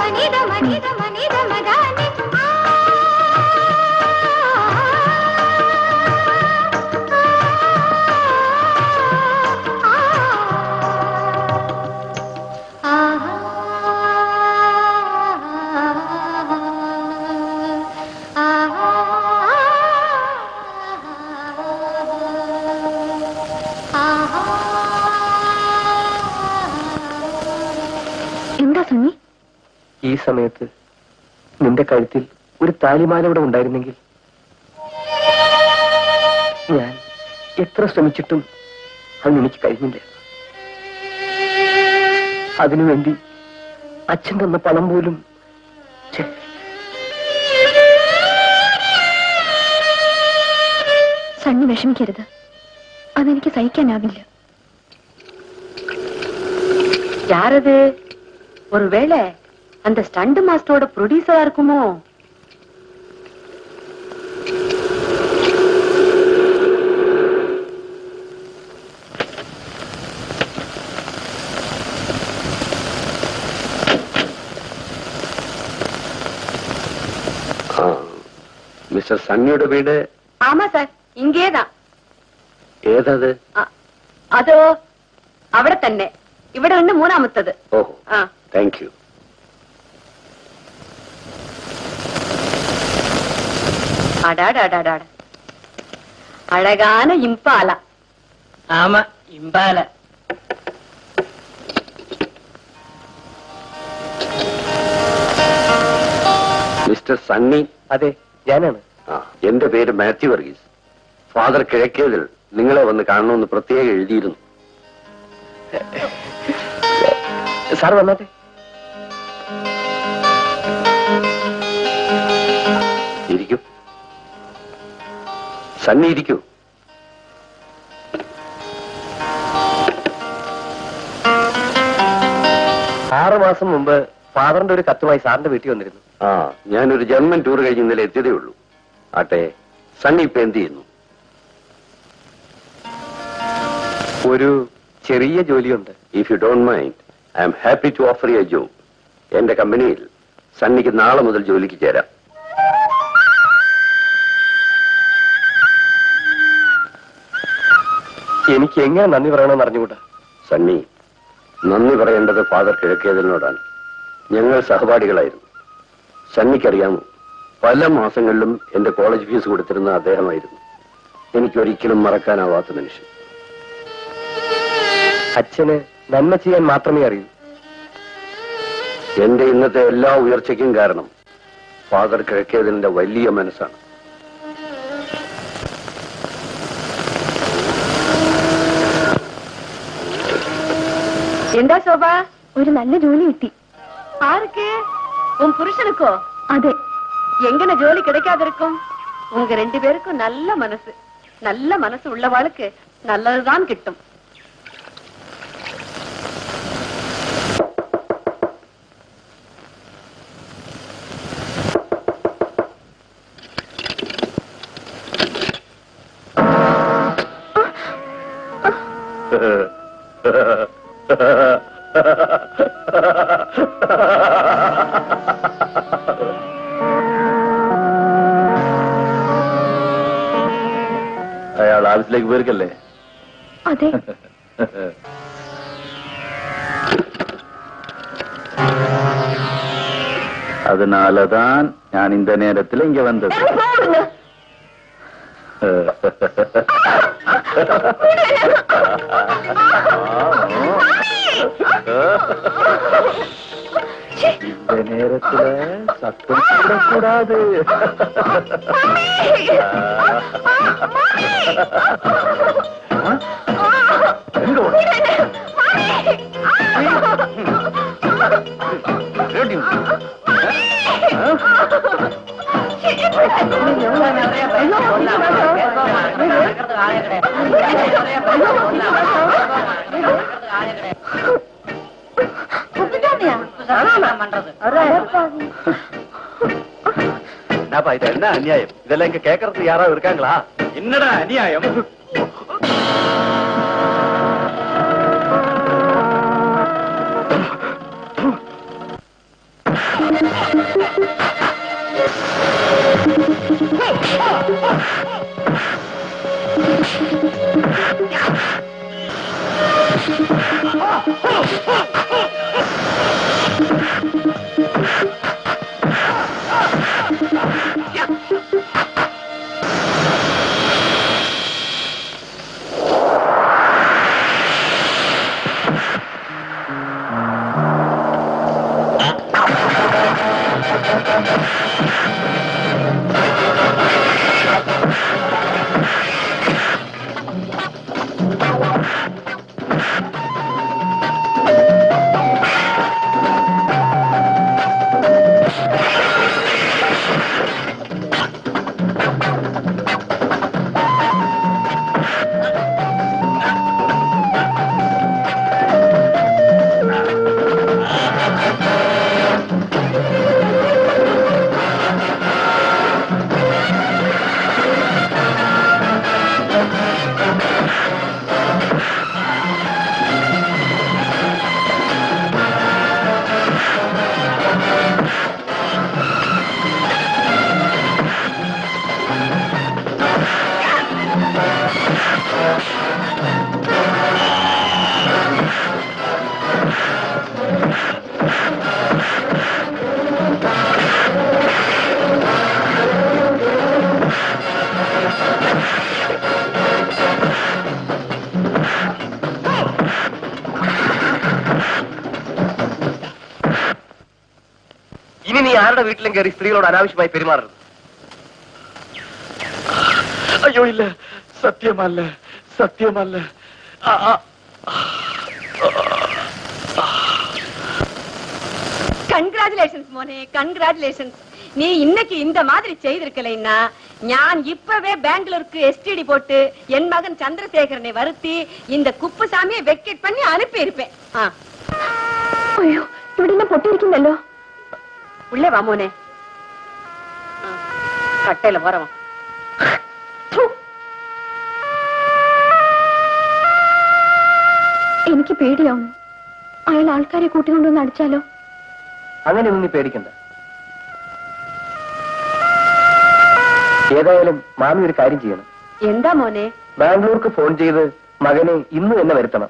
എന്താ സുനി? ഈ സമയത്ത് നിന്റെ കഴുത്തിൽ ഒരു താലിമാല ഇവിടെ ഉണ്ടായിരുന്നെങ്കിൽ ഞാൻ എത്ര ശ്രമിച്ചിട്ടും അതിനെനിക്ക് കഴിഞ്ഞില്ല. അതിനുവേണ്ടി അച്ഛൻ തന്ന പണം പോലും സണ്ണി വിഷമിക്കരുത്. അതെനിക്ക് സഹിക്കാനാവില്ല. ആരത്? ஒருவேளை அந்த ஸ்டண்ட் மாஸ்டரோட ப்ரொடியூசரா இருக்குமோ? மிஸ்டர் சன்னியோட வீடு? ஆமா சார், இங்கேதான். ഏതത്? അതോ അവിടെ തന്നെ. ഇവിടെ ഉണ്ട് മൂന്നാമത്തത്. ഓഹോ, താങ്ക് യു. അടാടാടാടാ, അഴകാന ഇമ്പാല. ആമ ഇമ്പാല. Mister Sunny? അതെ, ഞാനാണ്. ആ, എന്റെ പേര് മാത്യു വർഗീസ്. ഫാദർ കിഴക്കേതിൽ നിങ്ങളെ വന്ന് കാണണമെന്ന് പ്രത്യേകം എഴുതിയിരുന്നു. സാർ വന്നാട്ടെ. ഇരിക്കൂ. സണ്ണി ഇരിക്കൂ. ആറു മാസം മുമ്പ് ഫാദറിന്റെ ഒരു കത്തുമായി സാറിന്റെ വീട്ടിൽ വന്നിരുന്നു. ആ, ഞാനൊരു ജർമ്മൻ ടൂർ കഴിഞ്ഞ് ഇന്നലെ എത്തിയതേ ഉള്ളൂ. ആട്ടെ, സണ്ണി ഇപ്പൊ എന്ത് ചെയ്യുന്നു? ഒരു ചെറിയ ജോലിയുണ്ട്. If you don't mind, I am happy to offer you a job. എന്റെ കമ്പനിയിൽ സണ്ണിക്ക് നാളെ മുതൽ ജോലിക്ക് ചേരാം. എനിക്ക് എങ്ങനെ നന്ദി പറയണമെന്ന് അറിഞ്ഞുകൂടാ. സണ്ണി, നന്ദി പറയേണ്ടത് ഫാദർ കിഴക്കേതിനോടാണ്. ഞങ്ങൾ സഹപാഠികളായിരുന്നു. സണ്ണിക്കറിയാമോ, പല മാസങ്ങളിലും എന്റെ കോളേജ് ഫീസ് കൊടുത്തിരുന്ന അദ്ദേഹമായിരുന്നു. എനിക്കൊരിക്കലും മറക്കാനാവാത്ത മനുഷ്യൻ. അച്ഛന് നന്മ ചെയ്യാൻ മാത്രമേ അറിയൂ. എന്റെ ഇന്നത്തെ എല്ലാ ഉയർച്ചയ്ക്കും കാരണം ഫാദർ കിഴക്കേതിന്റെ വലിയ മനസ്സാണ്. എന്താ ശോഭ? ഒരു നല്ല ജോലി കിട്ടി. ആർക്ക്? ഉൻ പുരുഷനുക്കോ? അതെ. எங்கன ஜோலி கிடைக்காது இருக்கும்? உங்க ரெண்டு பேருக்கும் நல்ல மனசு. நல்ல மனசு உள்ளவாளுக்கு நல்லதுதான் கிட்டும். അയാൾ ആവശ്യത്തിലേക്ക് പോയിരിക്കല്ലേ? അതെ. அதனாலதான் நான் இந்த நேரத்தில் இங்க வந்தது. இந்த நேரத்துல சத்தம் கூடாது. இது என்ன அநியாயம்? இதெல்லாம் இங்க கேட்கறதுக்கு யாராவது இருக்காங்களா? என்னடா அநியாயம்? ഒരാളുടെ വീട്ടിലും കയറി സ്ത്രീകളോട് അനാവശ്യമായി പെരുമാറരുത്. അയ്യോ ഇല്ല, സത്യമല്ല, സത്യമല്ല. கங்க்ராச்சுலேஷன்ஸ் மோனே, கங்க்ராச்சுலேஷன்ஸ். நீ இன்னைக்கு இந்த மாதிரி செய்திருக்கலைன்னா நான் இப்பவே பெங்களூருக்கு எஸ்டிடி போட்டு என் மகன் சந்திரசேகரனை வருத்தி இந்த குப்புசாமியை வெக்கெட் பண்ணி அனுப்பி இருப்பேன். ஐயோ, இப்படி என்ன பொட்டிருக்கீங்களோ? உள்ளே வா மோனே. கட்டையில போறவன். എനിക്ക് പേടിയാവുന്നു. അയാൾ ആൾക്കാരെ കൂട്ടിക്കൊണ്ടുവന്ന് അടിച്ചാലോ? അങ്ങനെയൊന്നും നീ പേടിക്കണ്ട. ഏതായാലും മാമി ഒരു കാര്യം ചെയ്യണം. എന്താ മോനെ? ബാംഗ്ലൂർക്ക് ഫോൺ ചെയ്ത് മകനെ ഇന്ന് തന്നെ വരുത്തണം.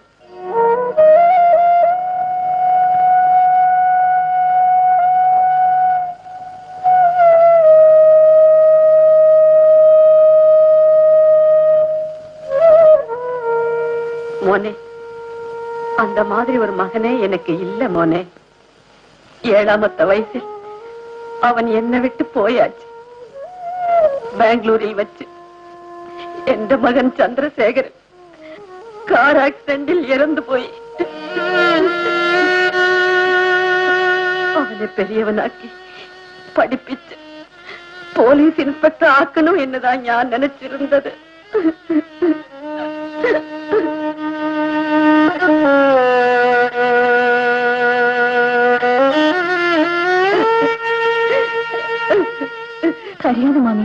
മോനെ, அந்த மாதிரி ஒரு மகனே எனக்கு இல்ல மோனே. ஏழாமத்த வயசில் அவன் என்னை விட்டு போயாச்சு. பெங்களூரில் வச்சு எந்த மகன் சந்திரசேகரன் கார் ஆக்சிடென்டில் இறந்து போய் அவனை பெரியவனாக்கி படிப்பிச்சு போலீஸ் இன்ஸ்பெக்டர் ஆக்கணும் என்னதான் நான் நினைச்சிருந்தது. കരയാതെ മാമി.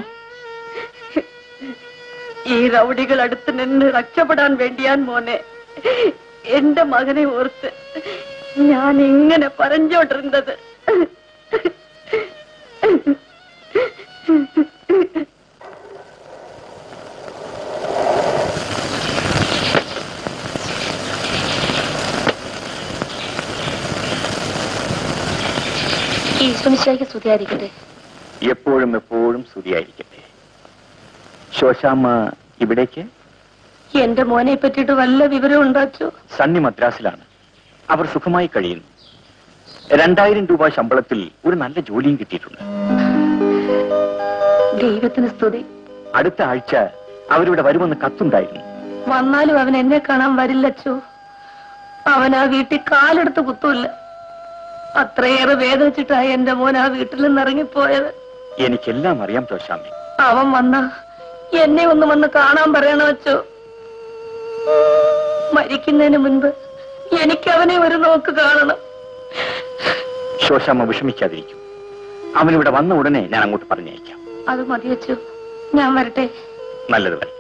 ഈ റൗഡികൾ അടുത്ത് നിന്ന് രക്ഷപ്പെടാൻ വേണ്ടിയാൻ മോനെ എന്റെ മകനെ ഓർത്ത് ഞാൻ ഇങ്ങനെ പറഞ്ഞോണ്ടിരുന്നത്. ഈശ്വരനിശ്ചയിക്ക് സ്തുതിയായിരിക്കട്ടെ. എപ്പോഴും എപ്പോഴും സ്തുതിയായിരിക്കട്ടെ. ശോശാമ്മ ഇവിടേക്ക്? എന്റെ മോനെ പറ്റിയിട്ട് വല്ല വിവരം ഉണ്ടാച്ചോ? സണ്ണി മദ്രാസിലാണ്. അവർ സുഖമായി കഴിയുന്നു. രണ്ടായിരം രൂപ ശമ്പളത്തിൽ ഒരു നല്ല ജോലിയും കിട്ടിയിട്ടുണ്ട്. ദൈവത്തിന് സ്തുതി. അടുത്ത ആഴ്ച അവരിവിടെ വരുമെന്ന് കത്തുണ്ടായിരുന്നു. വന്നാലും അവൻ എന്നെ കാണാൻ വരില്ലച്ചോ. അവൻ ആ വീട്ടിൽ കാലെടുത്ത് കുത്തൂല്ല. അത്രയേറെ വേദനിച്ചിട്ടായി എന്റെ മോൻ ആ വീട്ടിൽ നിന്ന് ഇറങ്ങിപ്പോയത്. എനിക്കെല്ലാം അറിയാം ശോശാമ്മ. അവൻ വന്ന എന്നെ ഒന്ന് വന്ന് കാണാൻ പറയണ വെച്ചോ. മരിക്കുന്നതിന് മുൻപ് എനിക്ക് അവനെ ഒരു നോക്ക് കാണണം. ശോശാമ്മ വിഷമിക്കാതിരിക്കും. അവനിവിടെ വന്ന ഉടനെ ഞാൻ അങ്ങോട്ട് പറഞ്ഞയക്കാം. അത് മതി വെച്ചു. ഞാൻ വരട്ടെ. നല്ലത് വരട്ടെ.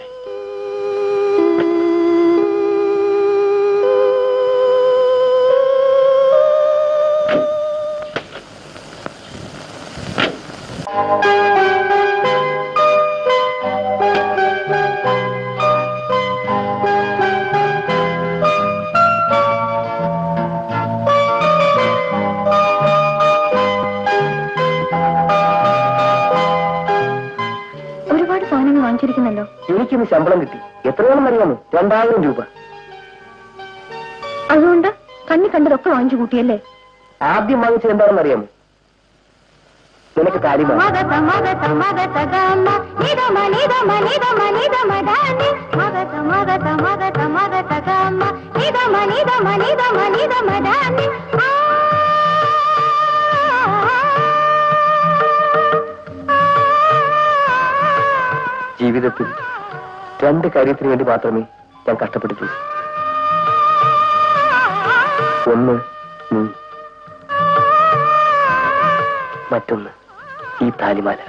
എനിക്കിന്ന് ശമ്പളം കിട്ടി. എത്രയാണെന്ന് അറിയാമോ? രണ്ടായിരം രൂപ. അതുകൊണ്ട് കണ്ണി കണ്ടതൊക്കെ വാങ്ങിച്ചു കൂട്ടിയല്ലേ? ആദ്യം വാങ്ങിച്ചത് എന്താണെന്ന് അറിയാമോ? നിനക്ക് കാര്യമാണ്. ജീവിതത്തിൽ രണ്ട് കാര്യത്തിന് വേണ്ടി മാത്രമേ ഞാൻ കഷ്ടപ്പെട്ടിട്ടുള്ളൂ. ഒന്ന് നീ, മറ്റൊന്ന് ഈ താലിമാല.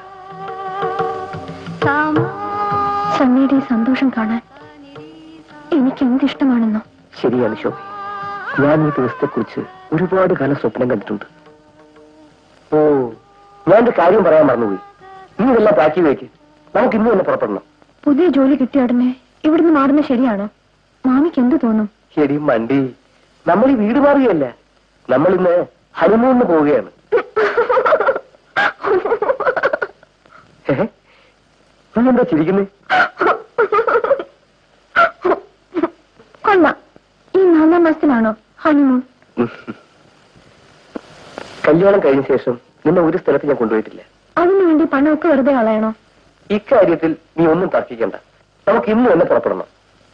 സണ്ണിയുടെ സന്തോഷം കാണാൻ എനിക്ക് എന്തിഷ്ടമാണെന്നോ. ശരിയാണ് ശോഭ. ഞാൻ ഈ ദിവസത്തെക്കുറിച്ച് ഒരുപാട് കാലം സ്വപ്നം കണ്ടിട്ടുണ്ട്. ഓ, ഞാനൊരു കാര്യം പറയാൻ മറന്നുപോയി. നീ ഇതെല്ലാം പാക്കി വെക്ക്. നമുക്ക് ഇന്ന് തന്നെ പുറപ്പെടണം. പുതിയ ജോലി കിട്ടിയ ഉടനെ ഇവിടുന്ന് മാറുന്നത് ശരിയാണോ? മാമിക്ക് എന്ത് തോന്നും? ശരി മണ്ടി, നമ്മൾ ഈ വീട് മാറുകയല്ല. നമ്മൾ ഇന്ന് ഹണിമൂണിന് പോവുകയാണ്. നീ എന്താ ചിരിക്കുന്നേ? കൊള്ളാം. ഈ നാലാം മാസത്തിലാണോ ഹണിമൂൺ? കല്യാണം കഴിഞ്ഞ ശേഷം നിന്നെ ഒരു സ്ഥലത്ത് ഞാൻ കൊണ്ടുപോയിട്ടില്ല. അതിനു വേണ്ടി പണമൊക്കെ വെറുതെ കളയണോ? ഇക്കാര്യത്തിൽ നീ ഒന്നും തർക്കിക്കണ്ട. നമുക്ക് ഇന്ന് തന്നെ പുറപ്പെടണം.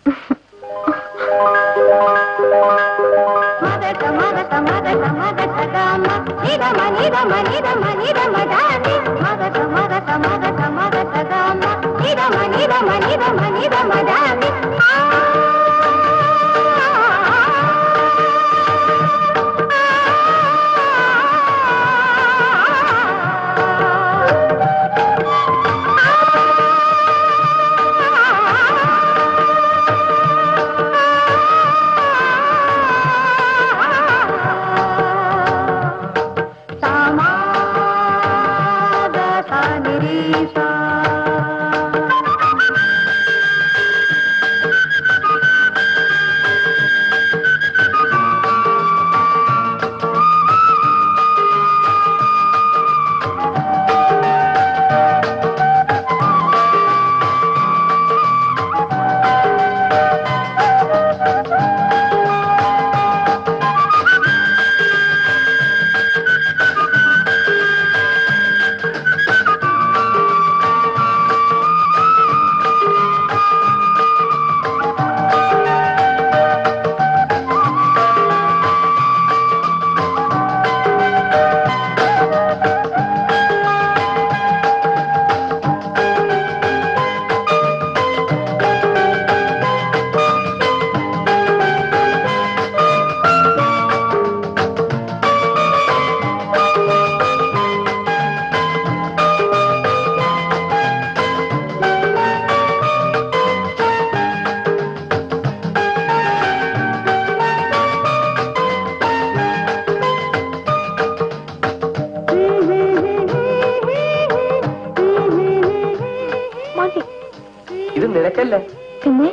ഇത് നിനക്കല്ലേ? പിന്നെ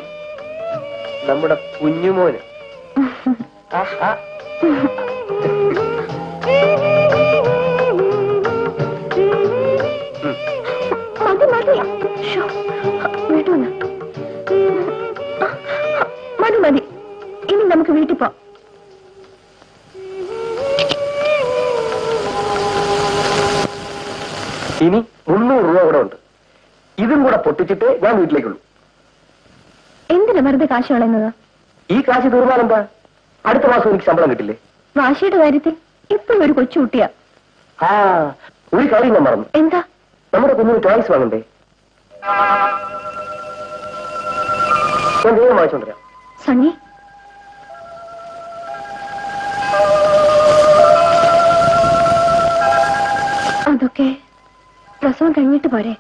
നമ്മുടെ കുഞ്ഞുമോന്. മതി മതി മതി മതി ഇനി നമുക്ക് വീട്ടിൽ പോ. ഇനി മുന്നൂറ് രൂപ കൂടെ ഉണ്ട്. ഇതും കൂടെ പൊട്ടിച്ചിട്ട് ഞാൻ വീട്ടിലേക്കുള്ളൂ. എന്തിനാ വെറുതെ കാശ് കളയുന്നത്? ഈ കാശ് തീർന്നാലെന്താ? അടുത്ത മാസം എനിക്ക് ശമ്പളം കിട്ടില്ലേ? വാശിയുടെ കാര്യത്തിൽ ഇപ്പോഴും ഒരു കൊച്ചുകുട്ടിയാ. ആ ഒരു കാര്യം ഞാൻ മറന്നു. എന്താ? നമ്മുടെ കുഞ്ഞിന് ടോയ്സ് വാങ്ങണ്ടേ? ഞാൻ വേഗം വാങ്ങിച്ചോണ്ടിരാം. സണ്ണി അതൊക്കെ പ്രസവം കഴിഞ്ഞിട്ട് പോരെ?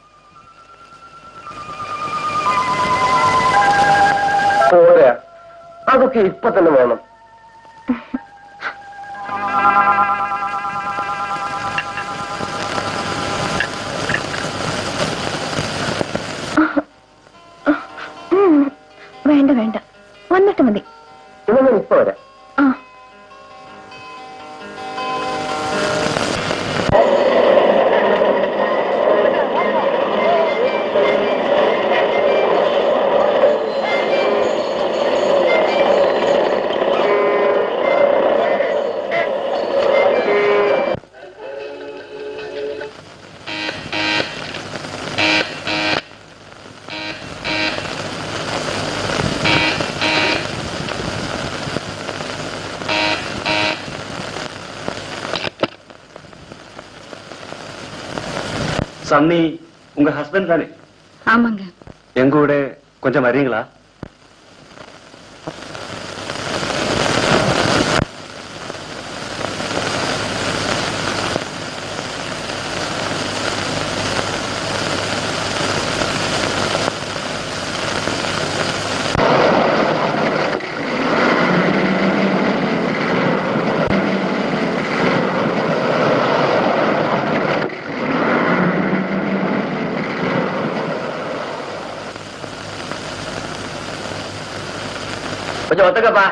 പോരാ, അതൊക്കെ ഇപ്പൊ തന്നെ വേണം. വേണ്ട വേണ്ട, വന്നിട്ട് മതി. ഇന്ന് ഞാൻ ഇപ്പൊ വരാം. ആ சன்னி உங்க ஹஸ்பண்ட் தானே? ஆமாங்க. எங்க கூட கொஞ்சம் வரீங்களா? கொஞ்சம் ஒத்துக்கப்பா.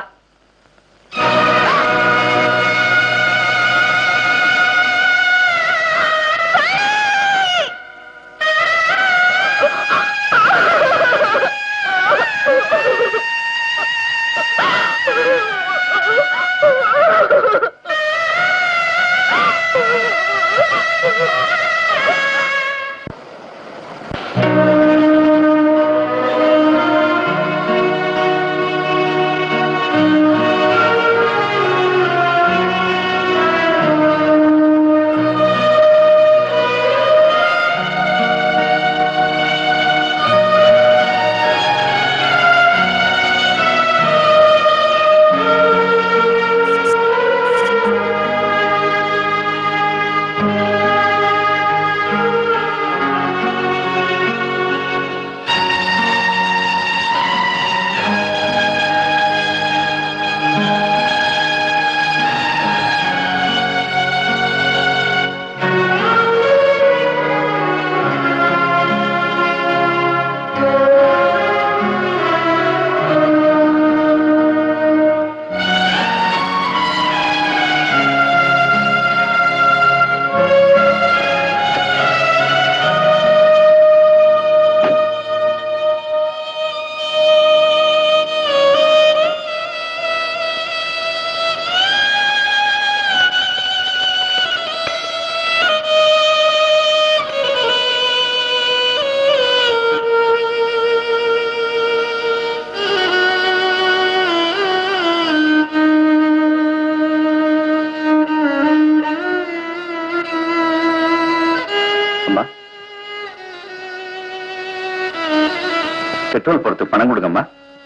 பெட்ரோல் பொறுத்து பணம் கொடுங்கம்மா.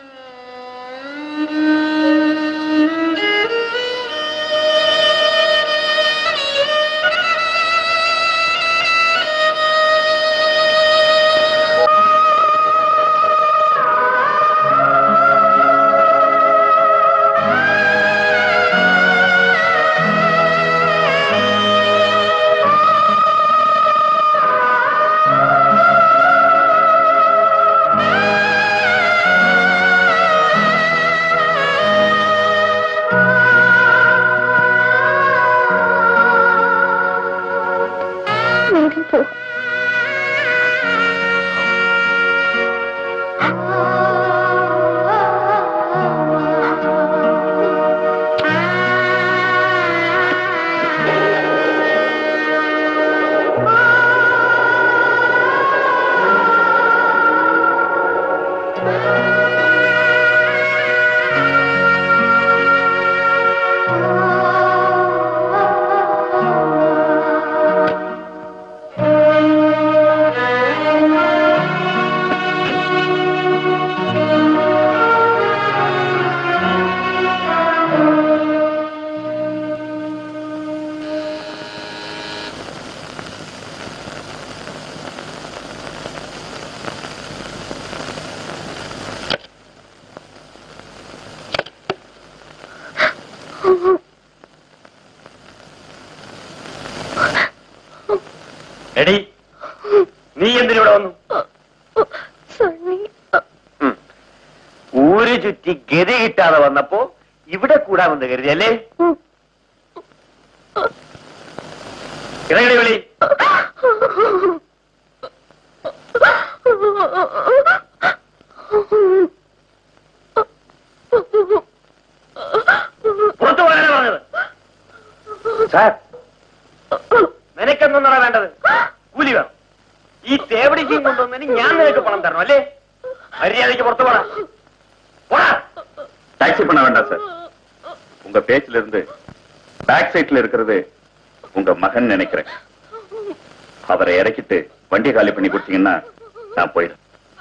എടി, നീ എന്തിനിവിടെ വന്നു? ഊര് ചുറ്റി ഗതി കിട്ടാതെ വന്നപ്പോ ഇവിടെ കൂടാമെന്ന് കരുതിയല്ലേ? ഇറങ്ങടി വിളി. പുറത്തു പോകാനാണ് പറഞ്ഞത്. സാർ, നിനക്കെന്താണ് വേണ്ടത്? കൂലി വേണം. ഈ തേവടിക്കും കൊണ്ടുവന്നതിന് ഞാൻ നിനക്ക് പണം തരണം അല്ലേ? മര്യാദയ്ക്ക് പുറത്തു പോടാ. டாக்ஸி பண்ண வேண்டாம் சார். உங்க பேச்சில இருந்து பேக் சைட்ல இருக்கிறது உங்க மகன் நினைக்கிறேன். அவரை இறக்கிட்டு வண்டி காலி பண்ணி கொடுத்தீங்கன்னா நான் போயிடுறேன்.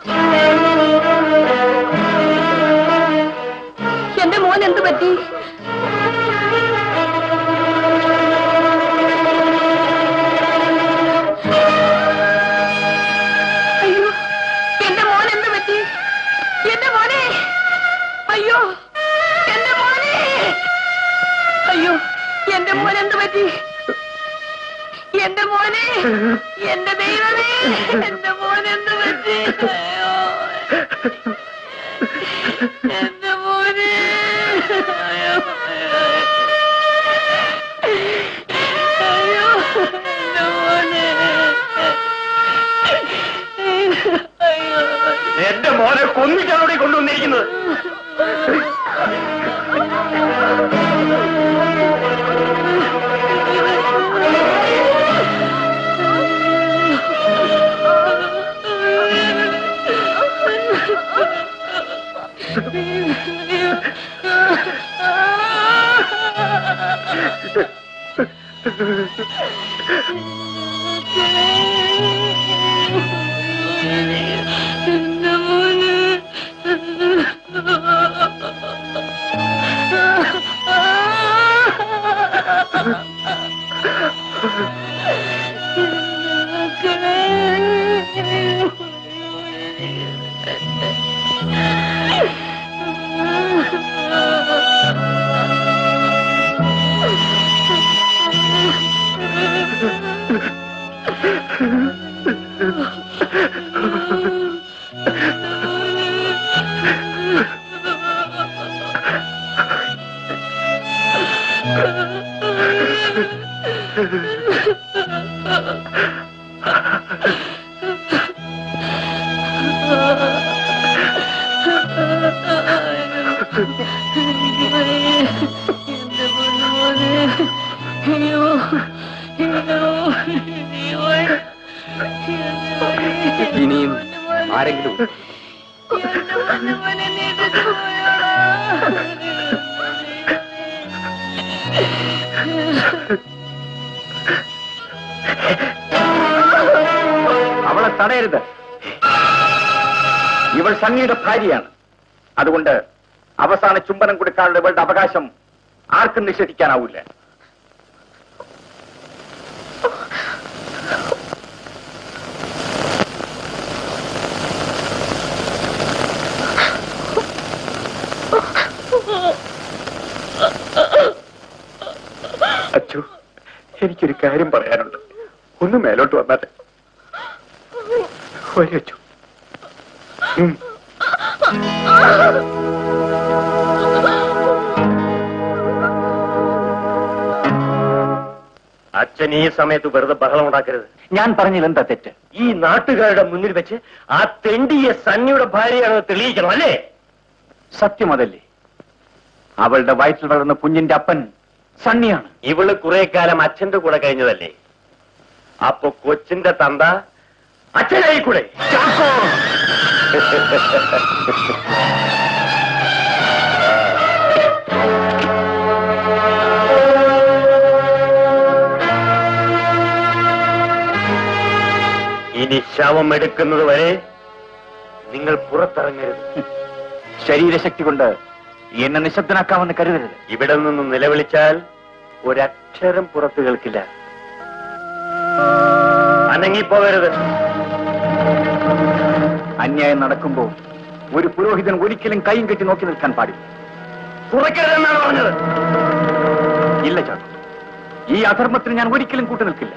എന്റെ മോൻ എന്ത് പറ്റി? അയ്യോ, എന്റെ മോൻ എന്ത് പറ്റി? എന്റെ മോനെ, അയ്യോ എന്റെ മോനെ, അയ്യോ എന്റെ മോൻ എന്ത് പറ്റി? എന്റെ മോനെ, എന്റെ ദൈവമേ, എന്റെ മോൻ എന്ത് പറ്റി? അയ്യോ എന്റെ മോനെ, അയ്യോ അയ്യോ എന്റെ മോനെ, അയ്യോ എന്റെ മോനെ കൊന്നിട്ടാണ് കൊണ്ടുവന്നിരിക്കുന്നത്. ഇനിയും ആരെങ്കിലും അവളെ തടയരുത്. ഇവൾ സണ്ണിയുടെ ഭാര്യയാണ്. അതുകൊണ്ട് അവസാന ചുംബനം കൊടുക്കാനുള്ള ഇവളുടെ അവകാശം ആർക്കും നിഷേധിക്കാനാവില്ല. അച്ചു, എനിക്കൊരു കാര്യം പറയാനുണ്ട്. ഒന്ന് മേലോട്ട് വന്നാട്ടെ. വരൂ അച്ചു. അച്ഛൻ ഈ സമയത്ത് വെറുതെ ബഹളം ഉണ്ടാക്കരുത്. ഞാൻ പറഞ്ഞില്ല എന്താ തെറ്റ്? ഈ നാട്ടുകാരുടെ മുന്നിൽ വെച്ച് ആ തെണ്ടിയെ സണ്ണിയുടെ ഭാര്യയാണെന്ന് തെളിയിക്കണം അല്ലേ? സത്യം അതല്ലേ? അവളുടെ വയറ്റിൽ വളർന്ന കുഞ്ഞിന്റെ അപ്പൻ സണ്ണിയാണ്. ഇവള് കുറെ കാലം അച്ഛന്റെ കൂടെ കഴിഞ്ഞതല്ലേ? അപ്പൊ കൊച്ചിന്റെ തന്ത അച്ഛനായി കൂടെ? ഇനി ശവം എടുക്കുന്നത് വരെ നിങ്ങൾ പുറത്തിറങ്ങരുത്. ശരീരശക്തി കൊണ്ട് എന്നെ നിശബ്ദനാക്കാമെന്ന് കരുതരുത്. ഇവിടെ നിന്ന് നിലവിളിച്ചാൽ ഒരക്ഷരം പുറത്തു കേൾക്കില്ല. അനങ്ങിപ്പോകരുത്. അന്യായം നടക്കുമ്പോൾ ഒരു പുരോഹിതൻ ഒരിക്കലും കൈയും കെട്ടി നോക്കി നിൽക്കാൻ പാടില്ല. തുറക്കരുതെന്നാണ് പറഞ്ഞത്. ഇല്ല ചാക്കോ, ഈ അധർമ്മത്തിന് ഞാൻ ഒരിക്കലും കൂട്ടു നിൽക്കില്ല.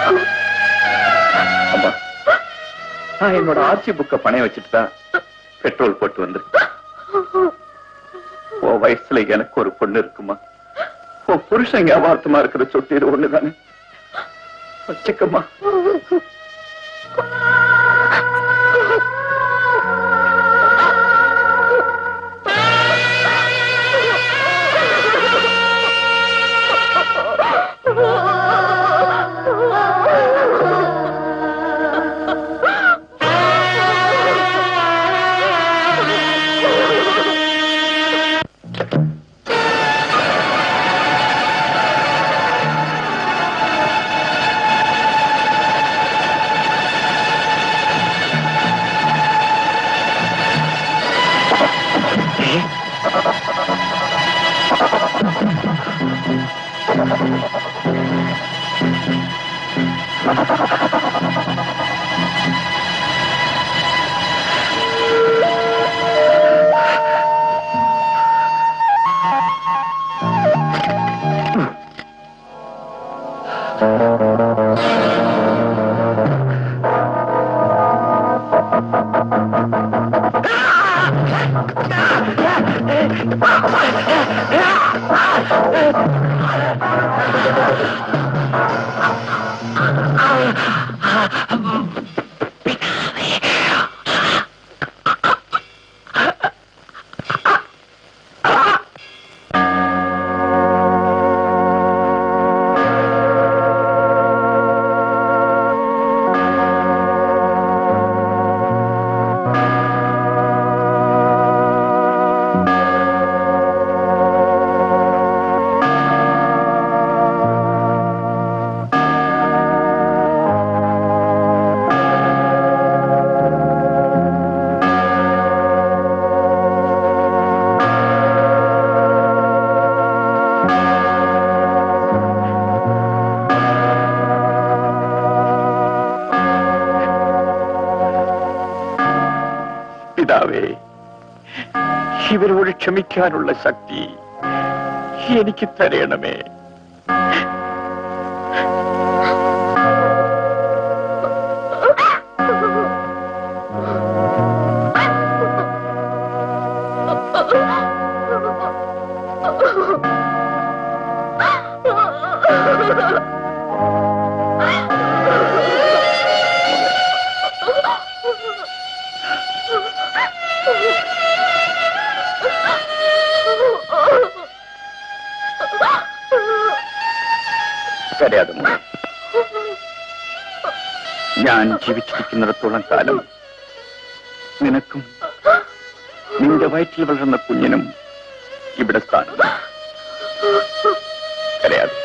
அம்மா, நான் என்னோட ஆர்சி புக்க பணைய வச்சுட்டு தான் பெட்ரோல் போட்டு வந்து. உன் வயசுல எனக்கு ஒரு பொண்ணு இருக்குமா? உன் புருஷன் வியாபாரத்தமா இருக்கிற சொத்து இது ஒண்ணுதானே? வச்சுக்கம்மா. ഇവരോട് ക്ഷമിക്കാനുള്ള ശക്തി എനിക്ക് തരണമേ. കരയാതെ മോനെ, ഞാൻ ജീവിച്ചിരിക്കുന്നിടത്തോളം കാലം നിനക്കും നിന്റെ വയറ്റിൽ വളർന്ന കുഞ്ഞിനും ഇവിടെ സ്ഥാനം. കരയാതെ.